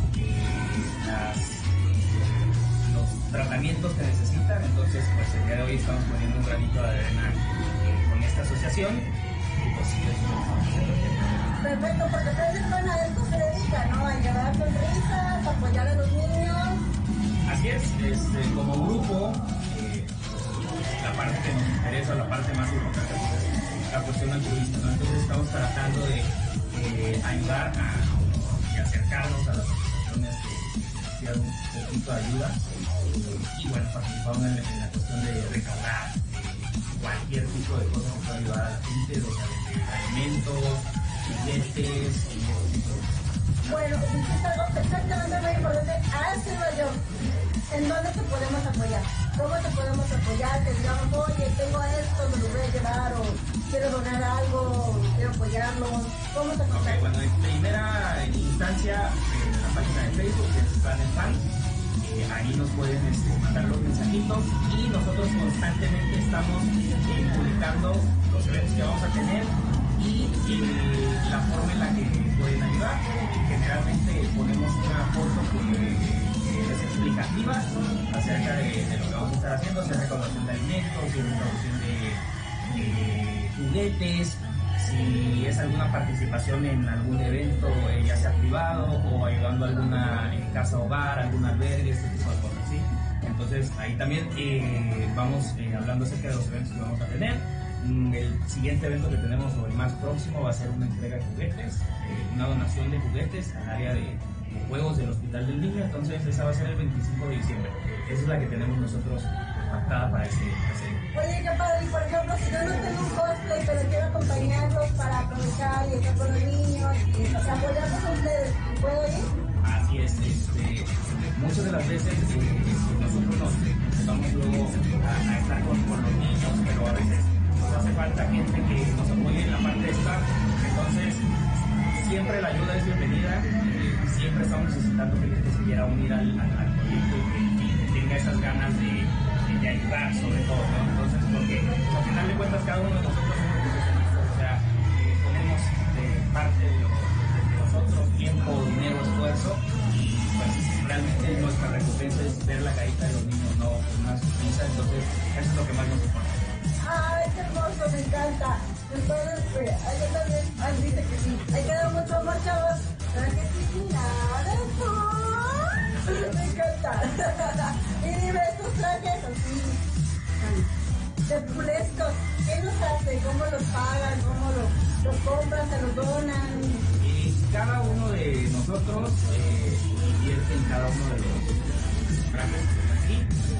los tratamientos que necesitan. Entonces, pues el día de hoy estamos poniendo un granito de arena con esta asociación y pues perfecto, porque ustedes van a esto se dedican, ¿no? A llevar sonrisas, apoyar a los niños. Así es, como grupo, la parte que nos interesa, la parte más importante es la cuestión altruista, ¿no? Entonces estamos tratando de ayudar y acercarnos a las asociaciones que necesitan un poquito de ayuda y bueno, participamos en la cuestión de recaudar cualquier tipo de cosa que pueda ayudar a la gente, desde alimentos, juguetes y todo tipo de cosas. Bueno, dijiste algo perfectamente muy importante, hácelo yo. ¿En dónde te podemos apoyar? ¿Cómo te podemos apoyar? Que digamos, oye, tengo esto, me lo voy a llevar, o quiero donar algo, quiero apoyarlo. ¿Cómo te apoyamos? Okay, bueno, en primera instancia, en la página de Facebook, que es Planet Fan, ahí nos pueden mandar los mensajitos y nosotros constantemente estamos publicando los eventos que vamos a tener y la forma en la que pueden ayudar. Generalmente ponemos una foto explicativa acerca de lo que vamos a estar haciendo, sea recaudación de alimentos, si es recaudación de juguetes, si es alguna participación en algún evento, ya sea privado o ayudando a alguna casa hogar, algún albergue, este tipo de cosas, ¿sí? Entonces ahí también vamos hablando acerca de los eventos que vamos a tener. El siguiente evento que tenemos o el más próximo va a ser una entrega de juguetes, una donación de juguetes al área de juegos del Hospital del Niño. Entonces esa va a ser el 25 de diciembre. Esa es la que tenemos nosotros pactada para ese evento. Oye, qué padre. Y por ejemplo, si yo no tengo un cosplay, pero quiero acompañarlos para aprovechar y estar con los niños y apoyarlos a ustedes, ¿puedo ir? Así es. Muchas de las veces nosotros nos vamos luego a estar con los niños, pero a veces nos hace falta gente que nos apoye en la parte de staff. Entonces siempre la ayuda es bienvenida. Siempre estamos necesitando gente que se quiera unir al proyecto y que tenga esas ganas de ayudar, sobre todo, ¿no? Entonces, porque al final de cuentas cada uno de nosotros somos profesionistas, o sea, ponemos parte de nosotros tiempo, dinero, esfuerzo, y pues realmente nuestra recompensa es ver la carita de los niños, no una sonrisa. Entonces eso es lo que más nos importa. ¡Ay, qué hermoso! Me encanta. Entonces, yo también, dice que sí. Hay que dar mucho amor, chavos. ¿Verdad que sí? Nada, me encanta. Y dime, estos trajes así, de pulescos, ¿qué nos hace? ¿Cómo los pagan? ¿Cómo los compran? ¿Se los donan? Cada uno de nosotros invierte en cada uno de los trajes aquí.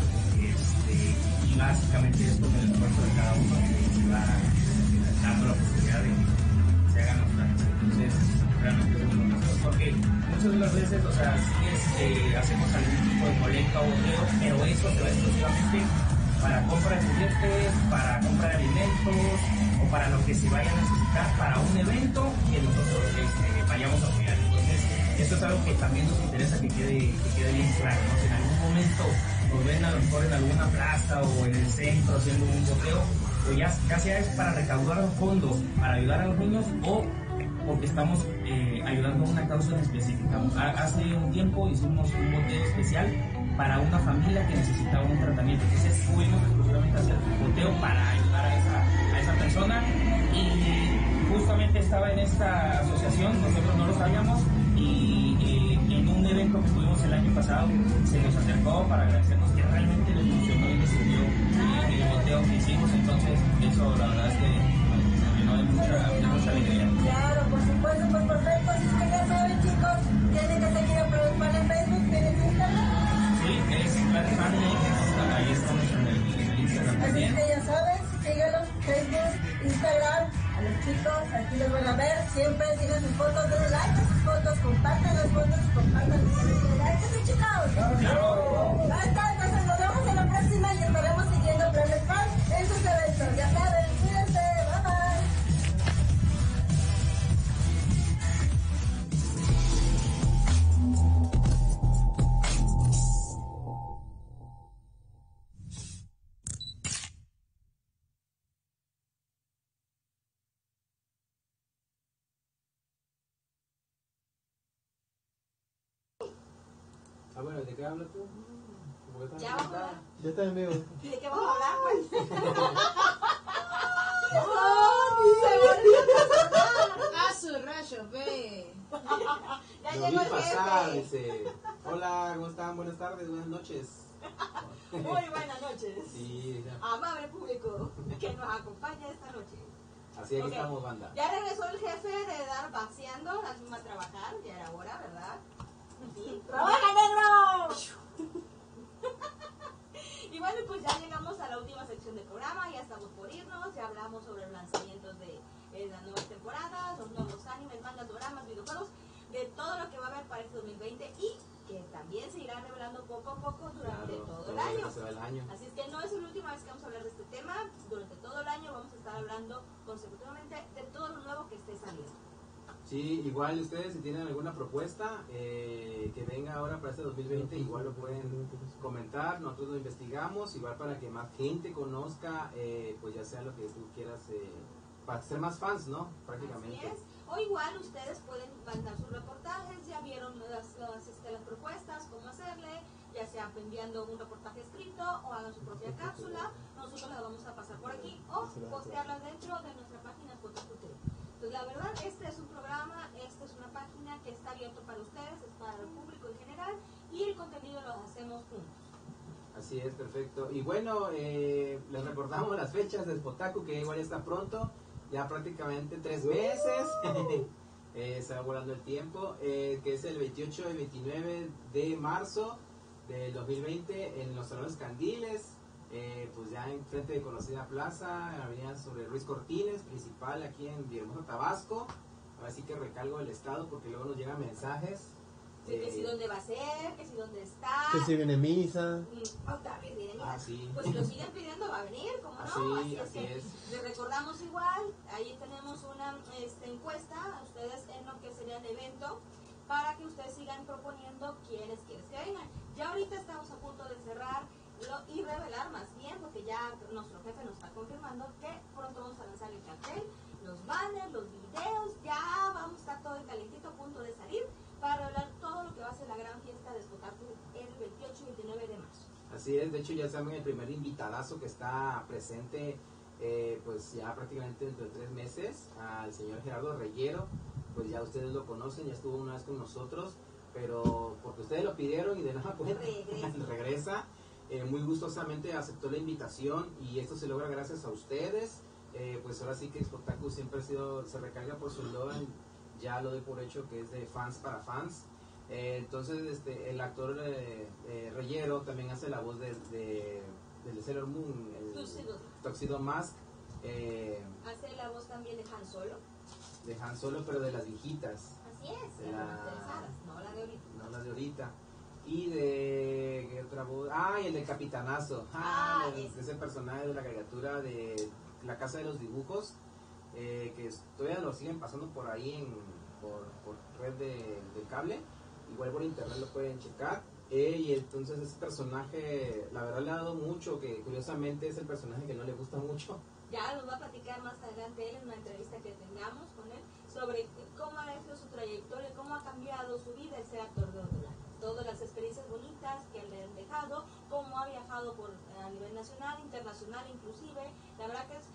Y básicamente esto con el esfuerzo de cada uno se va dando la posibilidad de que se hagan los trajes. Entonces, realmente es lo mejor, porque muchas de las veces, o sea, sí hacemos algún tipo de colecta o boteo, pero eso se va exclusivamente para compra de juguetes, para compra de alimentos o para lo que se vaya a necesitar para un evento que nosotros vayamos a apoyar. Entonces, esto es algo que también nos interesa que quede bien claro, ¿no? Si en algún momento nos ven a lo mejor en alguna plaza o en el centro haciendo un boteo, pues ya sea es para recaudar fondos, para ayudar a los niños o porque estamos ayudando a una causa en específica. Hace un tiempo hicimos un boteo especial para una familia que necesitaba un tratamiento. Entonces fuimos exclusivamente a hacer un boteo para ayudar a esa persona, y justamente estaba en esta asociación, nosotros no lo sabíamos, y en un evento que tuvimos el año pasado se nos acercó para agradecernos que realmente les funcionó y les sirvió el boteo que hicimos. Entonces eso la verdad es que nos llenó de mucha alegría. Claro, por supuesto, pues perfecto. Así que ya saben, chicos, tienen que seguir a Plan en Facebook, tienen Instagram. Sí, es Plan Family, ahí estamos en el Instagram también. Así que ya saben, síganos, Facebook, Instagram, a los chicos, aquí los van a ver, siempre sigan sus fotos, denle like a sus fotos, compartan las fotos, compartan los like a sus chicos. Claro. Ahí está, entonces nos vemos en la próxima y estaremos siguiendo Planet Fan en sus eventos, ya saben, cuídense, bye bye. Ah, bueno, ¿de qué hablas tú? Ya vamos a hablar. Ya está en vivo. ¿Y de qué vamos a hablar, pues? ¡A su rayo, ve! Ya Lo llegó vi el pasar, jefe. dice. Hola, ¿cómo están? Buenas tardes, buenas noches. Muy buenas noches. Sí, Amable público que nos acompaña esta noche. así aquí Ok. estamos, banda. Ya regresó el jefe de dar paseando, la misma a trabajar, ya era hora, ¿verdad? Sí. ¡Trabaja, negro! Y bueno, pues ya llegamos a la última sección del programa, ya estamos por irnos, ya hablamos sobre los lanzamientos de las nuevas temporadas, los nuevos animes, mangas, doramas, videojuegos, de todo lo que va a haber para este 2020 y que también se irá revelando poco a poco durante todo el año. Se va el año. Así es que no es la última vez que vamos a hablar de este tema, durante todo el año vamos a estar hablando consecutivamente de todo lo nuevo que esté saliendo. Sí, igual ustedes si tienen alguna propuesta que venga ahora para este 2020, igual lo pueden comentar, nosotros lo investigamos, igual para que más gente conozca, pues ya sea lo que tú quieras, para ser más fans, ¿no? Prácticamente. Así es. O igual ustedes pueden mandar sus reportajes, ya vieron las propuestas, cómo hacerle, ya sea sea enviando un reportaje escrito o hagan su propia cápsula, nosotros la vamos a pasar por aquí o postearla dentro de nuestra página Spotaku TV. Entonces la verdad, este es un programa, esta es una página que está abierto para ustedes, es para el público en general y el contenido lo hacemos juntos. Así es, perfecto. Y bueno, les recordamos las fechas de Spotaku, que igual ya está pronto, ya prácticamente 3 meses. Se va volando el tiempo, que es el 28 y 29 de marzo del 2020 en los Salones Candiles, pues ya en frente de conocida plaza, en la avenida sobre Ruiz Cortines, principal aquí en Villahermosa, Tabasco. Ahora sí que recalgo el estado porque luego nos llegan mensajes. Sí, que si dónde va a ser, que si dónde está. Que si viene misa. Otra vez viene misa. Ah, sí. Pues si lo siguen pidiendo va a venir, ¿cómo no? Así es. Les recordamos igual, ahí tenemos una encuesta a ustedes en lo que sería el evento para que ustedes sigan proponiendo quiénes quieren que vengan. Ya ahorita estamos a punto de cerrar y revelar más bien, porque ya nuestro jefe nos está confirmando que pronto vamos a lanzar el cartel, los banners, los videos, ya vamos a estar todo el calentito a punto de salir para revelar todo lo que va a ser la gran fiesta de Spotaku el 28 y 29 de marzo. Así es, de hecho ya saben el primer invitadazo que está presente, pues ya prácticamente dentro de 3 meses, al señor Gerardo Reyero. Pues ya ustedes lo conocen, ya estuvo una vez con nosotros, pero porque ustedes lo pidieron y de nada cuenta regresa. Muy gustosamente aceptó la invitación y esto se logra gracias a ustedes. Pues ahora sí que Spotaku siempre se recarga por su eslogan, ya lo doy por hecho que es de fans para fans. Entonces el actor Reyero también hace la voz del Sailor Moon, el Tuxedo Mask. Hace la voz también de Han Solo. De Han Solo, pero de las viejitas. Así es, de las interesadas, no la de ahorita. No la de ahorita. Y de ¿qué otra voz? Y el de Capitanazo. Ese personaje de la caricatura de La Casa de los Dibujos, que todavía lo siguen pasando por ahí por red de cable. Igual por internet lo pueden checar. Y entonces ese personaje, la verdad le ha dado mucho, que curiosamente es el personaje que no le gusta mucho. Ya nos va a platicar más adelante él en una entrevista que tengamos con él sobre cómo ha sido su trayectoria, cómo ha cambiado su vida el ser actor de doblaje. Todas las experiencias bonitas que le han dejado, cómo ha viajado a nivel nacional, internacional inclusive. La verdad que es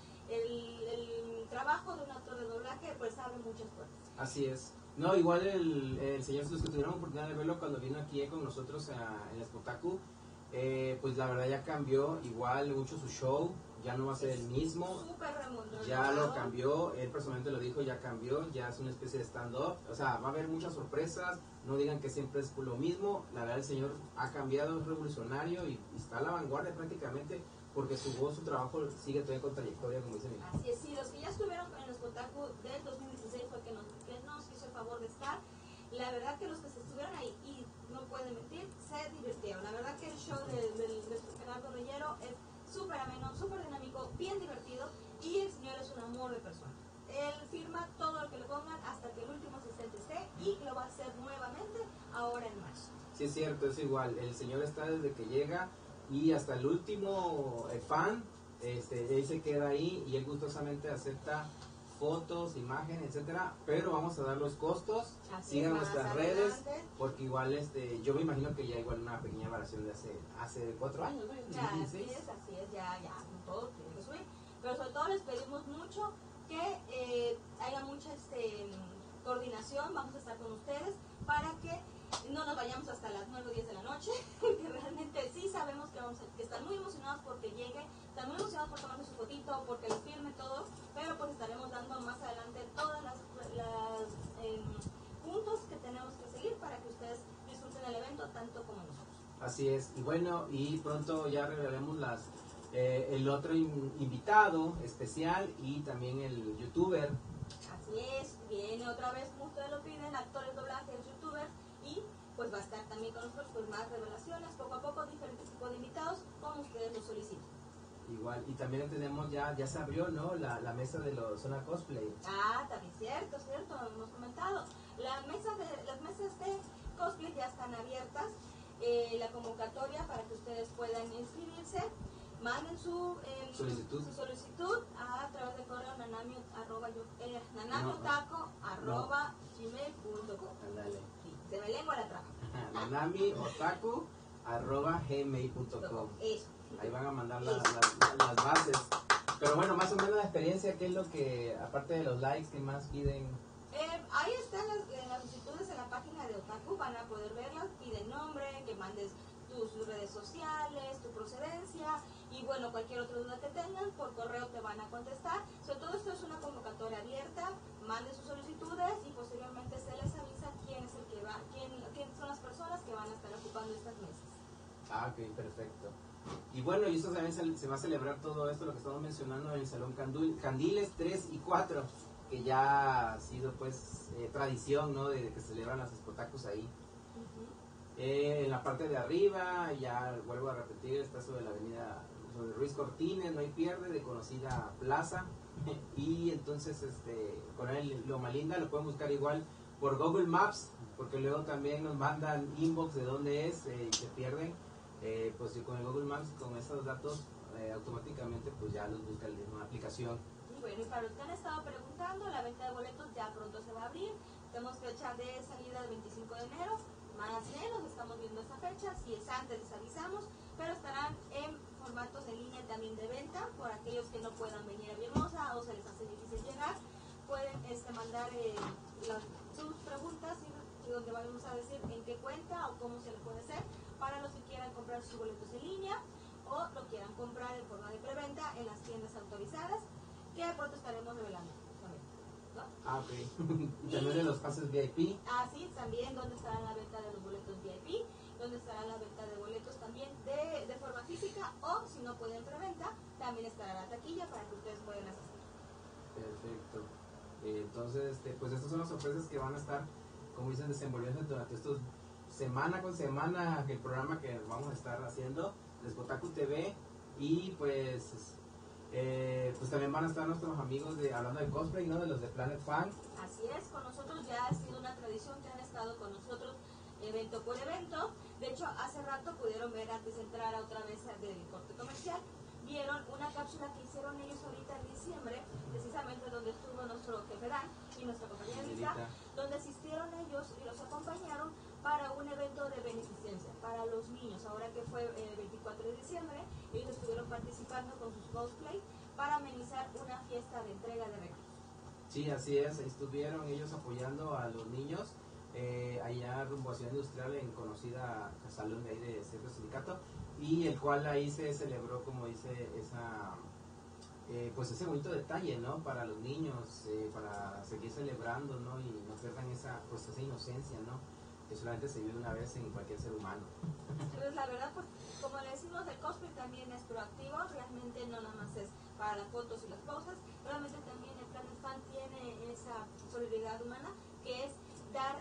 el trabajo de un actor de doblaje pues abre muchas puertas. Así es. No, igual el señor, los que tuvieron oportunidad de verlo cuando vino aquí con nosotros en Spotaku, pues la verdad ya cambió igual mucho su show, ya no va a ser el mismo, ya lo cambió, él personalmente lo dijo, ya cambió, ya es una especie de stand-up, o sea, va a haber muchas sorpresas, no digan que siempre es lo mismo, la verdad el señor ha cambiado, es revolucionario y está a la vanguardia prácticamente, porque su voz, su trabajo sigue todavía con trayectoria, como dice mi hijo. Así es, sí, los que ya estuvieron en el Spotaku del 2016 fue que nos hizo el favor de estar. La verdad que los que se estuvieron ahí, y no pueden mentir, se divirtieron. La verdad que el show de Gerardo Reyero es súper ameno, súper dinámico, bien divertido, y el señor es un amor de persona. Él firma todo lo que le pongan hasta que el último asistente esté, y lo va a hacer nuevamente ahora en marzo. Sí, es cierto, es igual. El señor está desde que llega y hasta el último fan, él se queda ahí y él gustosamente acepta fotos, imágenes, etcétera, pero vamos a dar los costos. Sigan nuestras redes, porque igual yo me imagino que ya igual una pequeña variación de hace 4 años, ¿no? Así es, ya, todo tiene que subir. Pero sobre todo les pedimos mucho que haya mucha coordinación, vamos a estar con ustedes para que no nos vayamos hasta las 9 o 10 de la noche, porque realmente sí sabemos que están muy emocionados porque llegue, están muy emocionados por tomarse su fotito, porque lo firme todo, pero pues estaremos dando más adelante todas las puntos que tenemos que seguir para que ustedes disfruten el evento tanto como nosotros. Así es, y bueno, y pronto ya revelaremos el otro invitado especial y también el youtuber. Así es, viene otra vez, como ustedes lo piden, actores, doblajes, youtubers, y pues va a estar también con nosotros pues más revelaciones, poco a poco diferentes tipos de invitados como ustedes lo solicitan. Igual, y también tenemos ya se abrió, ¿no? La mesa de los Zona Cosplay. También cierto, lo hemos comentado. Las mesas de cosplay ya están abiertas, la convocatoria para que ustedes puedan inscribirse. Manden su solicitud a través del correo nanamiotaco@gmail.com. Ándale. Sí, se me lengua la traba. nanamiotaco @gmail.com. Eso. Ahí van a mandar las bases. Pero bueno, más o menos la experiencia, ¿qué es lo que, aparte de los likes, que más piden? Ahí están las solicitudes en la página de Otaku, van a poder verlas, piden nombre, que mandes tus redes sociales, tu procedencia y bueno, cualquier otra duda que tengan, por correo te van a contestar. Sobre todo esto es una convocatoria abierta, manden sus solicitudes y posteriormente se les avisa quién es el que va, quién son las personas que van a estar ocupando estas mesas. Ah, ok, perfecto. Y bueno, y esto también se va a celebrar todo esto, lo que estamos mencionando, en el Salón Candiles 3 y 4, que ya ha sido pues tradición, ¿no? De que se celebran las Spotakus ahí. En la parte de arriba, ya vuelvo a repetir, está sobre la avenida, sobre Ruiz Cortines, no hay pierde, de conocida plaza. Y entonces, con el Loma Linda lo pueden buscar igual por Google Maps, porque luego también nos mandan inbox de dónde es y se pierden. Pues con el Google Maps, con esos datos, automáticamente pues ya los busca en una aplicación. Y bueno, y para los que han estado preguntando, la venta de boletos ya pronto se va a abrir. Tenemos fecha de salida del 25 de enero, más o menos, estamos viendo esa fecha. Si es antes les avisamos, pero estarán en formatos en línea también de venta. Por aquellos que no puedan venir a Villahermosa o se les hace difícil llegar, pueden mandar sus preguntas y donde vamos a decir en qué cuenta o cómo se le puede hacer, para los que quieran comprar sus boletos en línea o lo quieran comprar en forma de preventa en las tiendas autorizadas, que pronto estaremos revelando también, ¿no? Ah, ok. También de los pases VIP. Ah, sí, también donde estará la venta de los boletos VIP, donde estará la venta de boletos también de forma física, o si no pueden preventa, también estará la taquilla para que ustedes puedan asistir. Perfecto. Entonces, pues estas son las sorpresas que van a estar, como dicen, desenvolviendo durante estos semana con semana, el programa que vamos a estar haciendo de Spotaku TV. Y pues también van a estar nuestros amigos hablando de cosplay, ¿no? De los de Planet Fan. Así es, con nosotros ya ha sido una tradición que han estado con nosotros evento por evento. De hecho, hace rato pudieron ver, antes de entrar a otra vez del corte comercial, vieron una cápsula que hicieron ellos ahorita en diciembre, precisamente donde estuvo nuestro jefe Dan y nuestra compañera Lisa, donde asistieron ellos y los acompañaron para un evento de beneficencia para los niños. Ahora que fue el 24 de diciembre, ellos estuvieron participando con sus cosplay para amenizar una fiesta de entrega de regalos. Sí, así es, estuvieron ellos apoyando a los niños allá rumbo a Ciudad Industrial, en conocida salón de ahí de cierto sindicato, y el cual ahí se celebró, como dice, pues ese bonito detalle, ¿no? Para los niños, para seguir celebrando, ¿no? Y no pierdan esa inocencia, ¿no? Que solamente se vive una vez en cualquier ser humano. Entonces, la verdad, pues, como le decimos, el cosplay también es proactivo, realmente no nada más es para las fotos y las poses, realmente también el Planet Fan tiene esa solidaridad humana, que es dar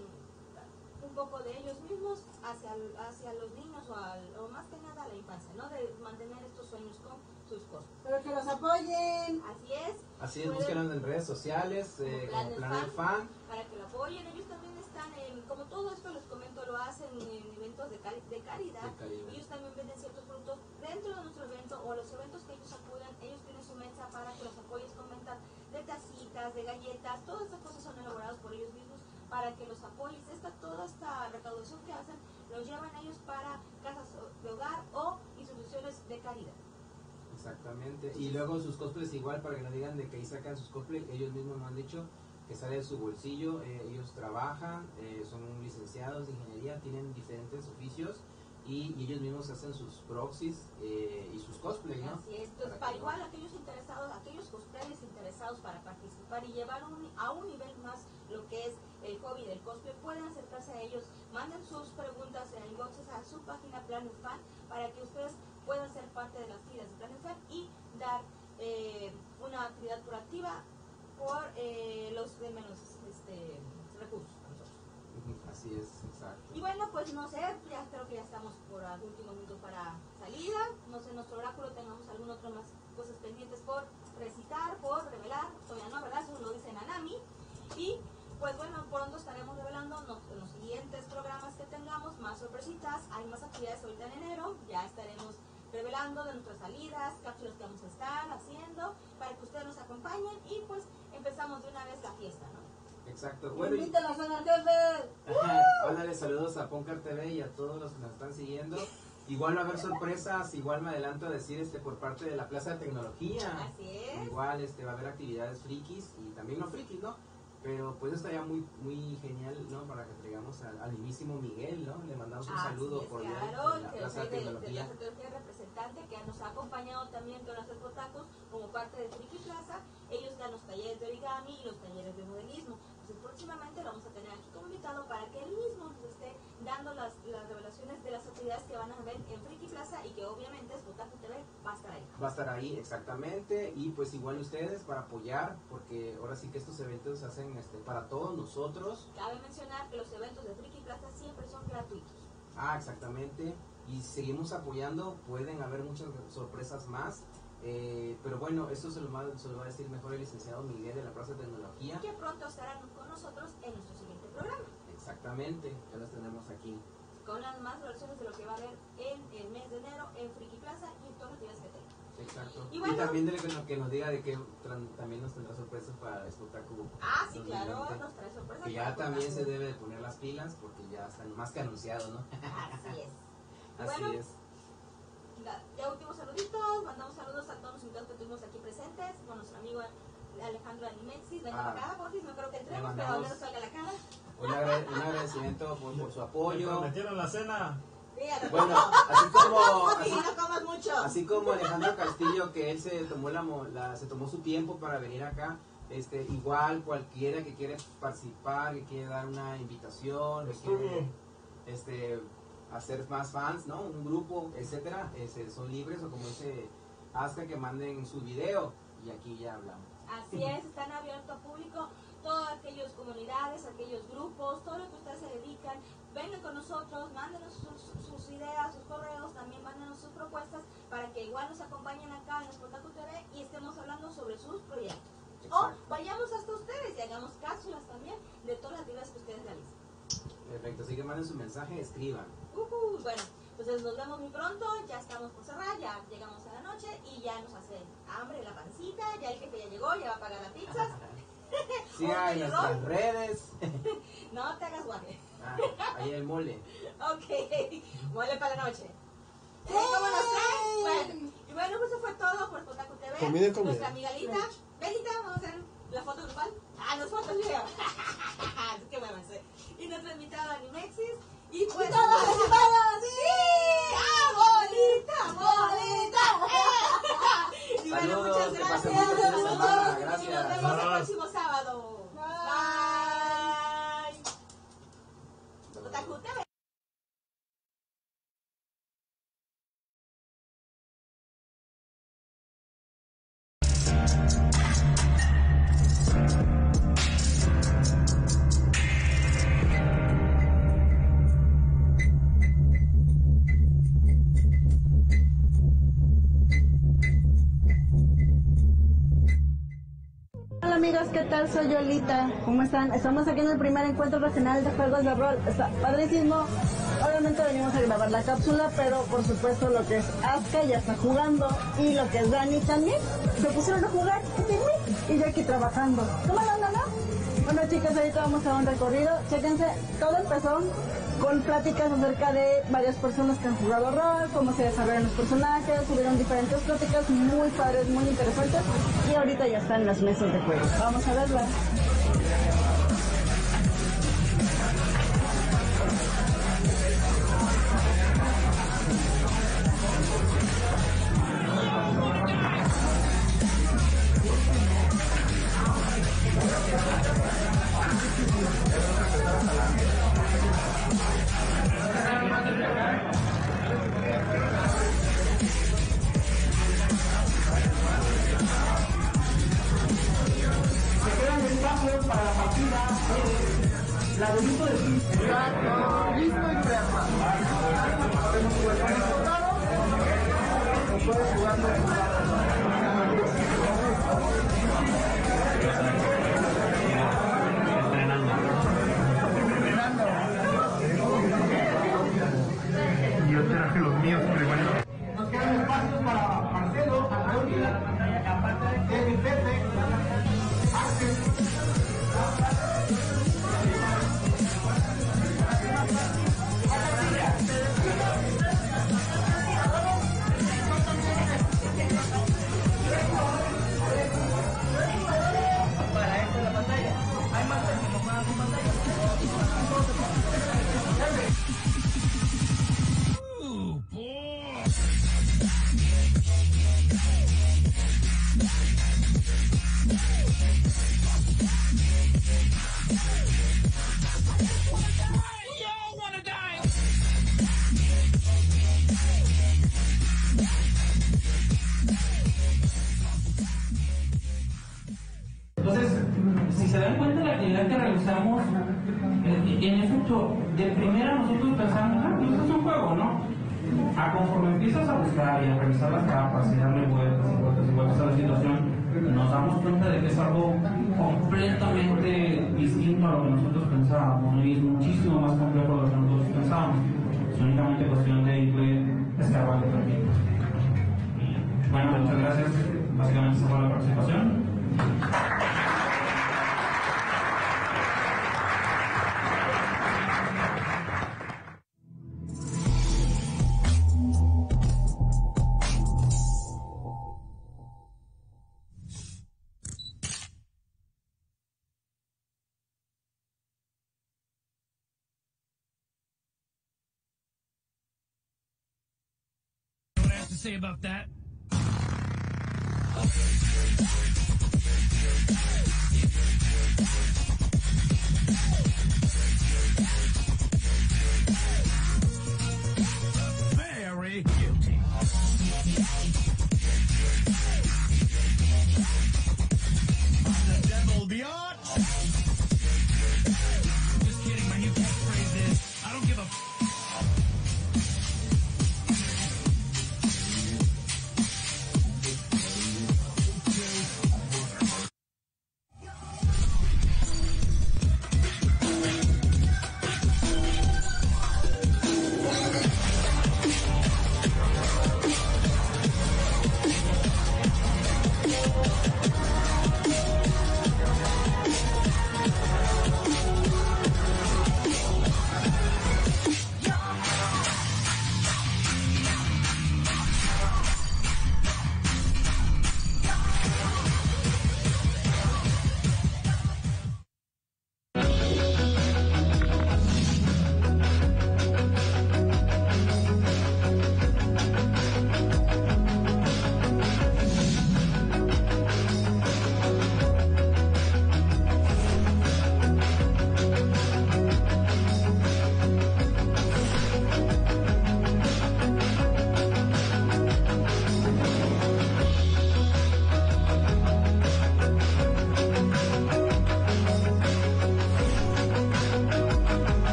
un poco de ellos mismos hacia los niños o más que nada a la infancia, ¿no? De mantener estos sueños con sus cosas. Pero que los apoyen. Así es. Así es, búsquenlos en redes sociales, como Planet Fan. Para que lo apoyen. Ellos también están como todo esto les comento, lo hacen en eventos de caridad. Ellos también venden ciertos productos dentro de nuestro evento o los eventos que ellos acuden. Ellos tienen su mesa para que los apoyes con ventas de tacitas, de galletas. Todas estas cosas son elaboradas por ellos mismos para que los apoyes. Toda esta recaudación que hacen los llevan ellos para casas de hogar o instituciones de caridad. Exactamente. Y luego sus cosplays igual, para que no digan de que ahí sacan sus cosplays, ellos mismos nos han dicho que sale de su bolsillo. Ellos trabajan, son licenciados de ingeniería, tienen diferentes oficios y ellos mismos hacen sus proxies y sus cosplays, ¿no? Así es. Entonces, para igual aquellos interesados, aquellos cosplayers interesados para participar y llevar a un nivel más lo que es el hobby del cosplay, pueden acercarse a ellos, manden sus preguntas en inboxes a su página Planet Fan para que ustedes puedan ser parte de las filas de Planet Fan y dar una actividad proactiva por los de menos recursos a nosotros. Así es, exacto. Y bueno, pues no sé, ya creo que ya estamos por los últimos minutos para salida. No sé, nuestro oráculo tengamos alguna otra más cosas pendientes por recitar, por revelar. Todavía no, ¿verdad? Eso lo dice Nanami. Y pues bueno, pronto estaremos revelando en los siguientes programas que tengamos más sorpresitas. Hay más actividades ahorita en enero. Ya estaremos revelando de nuestras salidas, cápsulas que vamos a estar haciendo para que ustedes nos acompañen y pues empezamos de una vez la fiesta, ¿no? Exacto. Bueno, Invítanos a la jefe. Ándale, saludos a Poncar TV y a todos los que nos están siguiendo. Igual va a haber sorpresas, igual me adelanto a decir por parte de la Plaza de Tecnología. Así es. Igual va a haber actividades frikis y también no frikis, ¿no? Pero pues estaría muy genial, ¿no? Para que traigamos al mismísimo Miguel, ¿no? Le mandamos un saludo por la Plaza de Tecnología. El representante que nos ha acompañado también con los Espotacos como parte de Friki Plaza. Ellos dan los talleres de origami y los talleres de modelismo. Entonces próximamente lo vamos a tener aquí como invitado para que él mismo nos esté dando las revelaciones de las actividades que van a ver en Friki Plaza y que obviamente Espotaku TV va a estar ahí. Va a estar ahí, exactamente, y pues igual ustedes para apoyar, porque ahora sí que estos eventos se hacen para todos nosotros. Cabe mencionar que los eventos de Friki Plaza siempre son gratuitos. Exactamente, y seguimos apoyando, pueden haber muchas sorpresas más. Pero bueno, esto se lo va a decir mejor el licenciado Miguel de la Plaza de Tecnología. Que pronto estarán con nosotros en nuestro siguiente programa. Exactamente, ya los tenemos aquí. Con las más versiones de lo que va a haber en el mes de enero en Friki Plaza y en todas las actividades que tenga. Exacto. Y, bueno, también que nos diga de que también nos tendrá sorpresas para Espotaku. Sí, claro, nos trae sorpresas. Que ya también se debe de poner las pilas porque ya están más que anunciados, ¿no? Así es. Así bueno, es. Ya últimos saluditos, mandamos saludos a todos los invitados que tuvimos aquí presentes, con nuestro amigo Alejandro Animexis, ven acá, Porfis, no creo que entremos, pero al menos salga la cara. Un agradecimiento por su apoyo. Me prometieron la cena. Bueno, así como Alejandro Castillo, que él se tomó su tiempo para venir acá. Igual cualquiera que quiere participar, que quiere dar una invitación, que quiere hacer más fans, ¿no? Un grupo, etcétera, son libres, o como dice Aska, que manden su video y aquí ya hablamos. Así es, están abiertos a público, todas aquellas comunidades, aquellos grupos, todo lo que ustedes se dedican, vengan con nosotros, mándenos sus ideas, sus correos, también mándenos sus propuestas para que igual nos acompañen acá en Espotaku TV y estemos hablando sobre sus proyectos. O vayamos hasta ustedes y hagamos cápsulas también de todas las actividades que ustedes realizan. Perfecto, así que manden su mensaje, escriban. Bueno, entonces nos vemos muy pronto, ya estamos por cerrar, ya llegamos a la noche y ya nos hace hambre la pancita, ya el jefe ya llegó, ya va a pagar las pizzas. Sigan en nuestras redes. No te hagas guaje. Ahí el mole. Ok, mole para la noche. ¿Cómo nos traes? Bueno, y bueno, pues eso fue todo por Espotaku TV. Comida. Nuestra amiga Lita. Belita, vamos a hacer la foto grupal. Las fotos, mira. Qué buena sé. Y nuestra invitada Animexis. Y pues ¡todos invitados! ¡Sí! ¡Bolita! Y bueno, saludos, muchas que gracias. pasen buen fin de semana. Gracias. Y nos vemos el próximo sábado. Bye. Espotaku TV. Hola amigos, ¿qué tal? Soy Yolita. ¿Cómo están? Estamos aquí en el primer encuentro regional de juegos de rol. Está padrísimo. Obviamente venimos a grabar la cápsula, pero por supuesto lo que es Aska ya está jugando y lo que es Dani también. Se pusieron a jugar y yo aquí trabajando. ¿Cómo la onda, no? Bueno chicos, ahorita vamos a dar un recorrido. Chéquense, todo empezó con pláticas acerca de varias personas que han jugado rol, cómo se desarrollan los personajes, tuvieron diferentes pláticas muy padres, muy interesantes y ahorita ya están las mesas de juego. Vamos a verlas. A conforme empiezas a buscar y a revisar las capas y darle vueltas y vueltas y vueltas a la situación, nos damos cuenta de que es algo completamente distinto a lo que nosotros pensábamos, y es muchísimo más complejo de lo que nosotros pensábamos. Es únicamente cuestión de irle escarbando también. Bueno, muchas gracias. Básicamente esa fue la participación. What I have to say about that?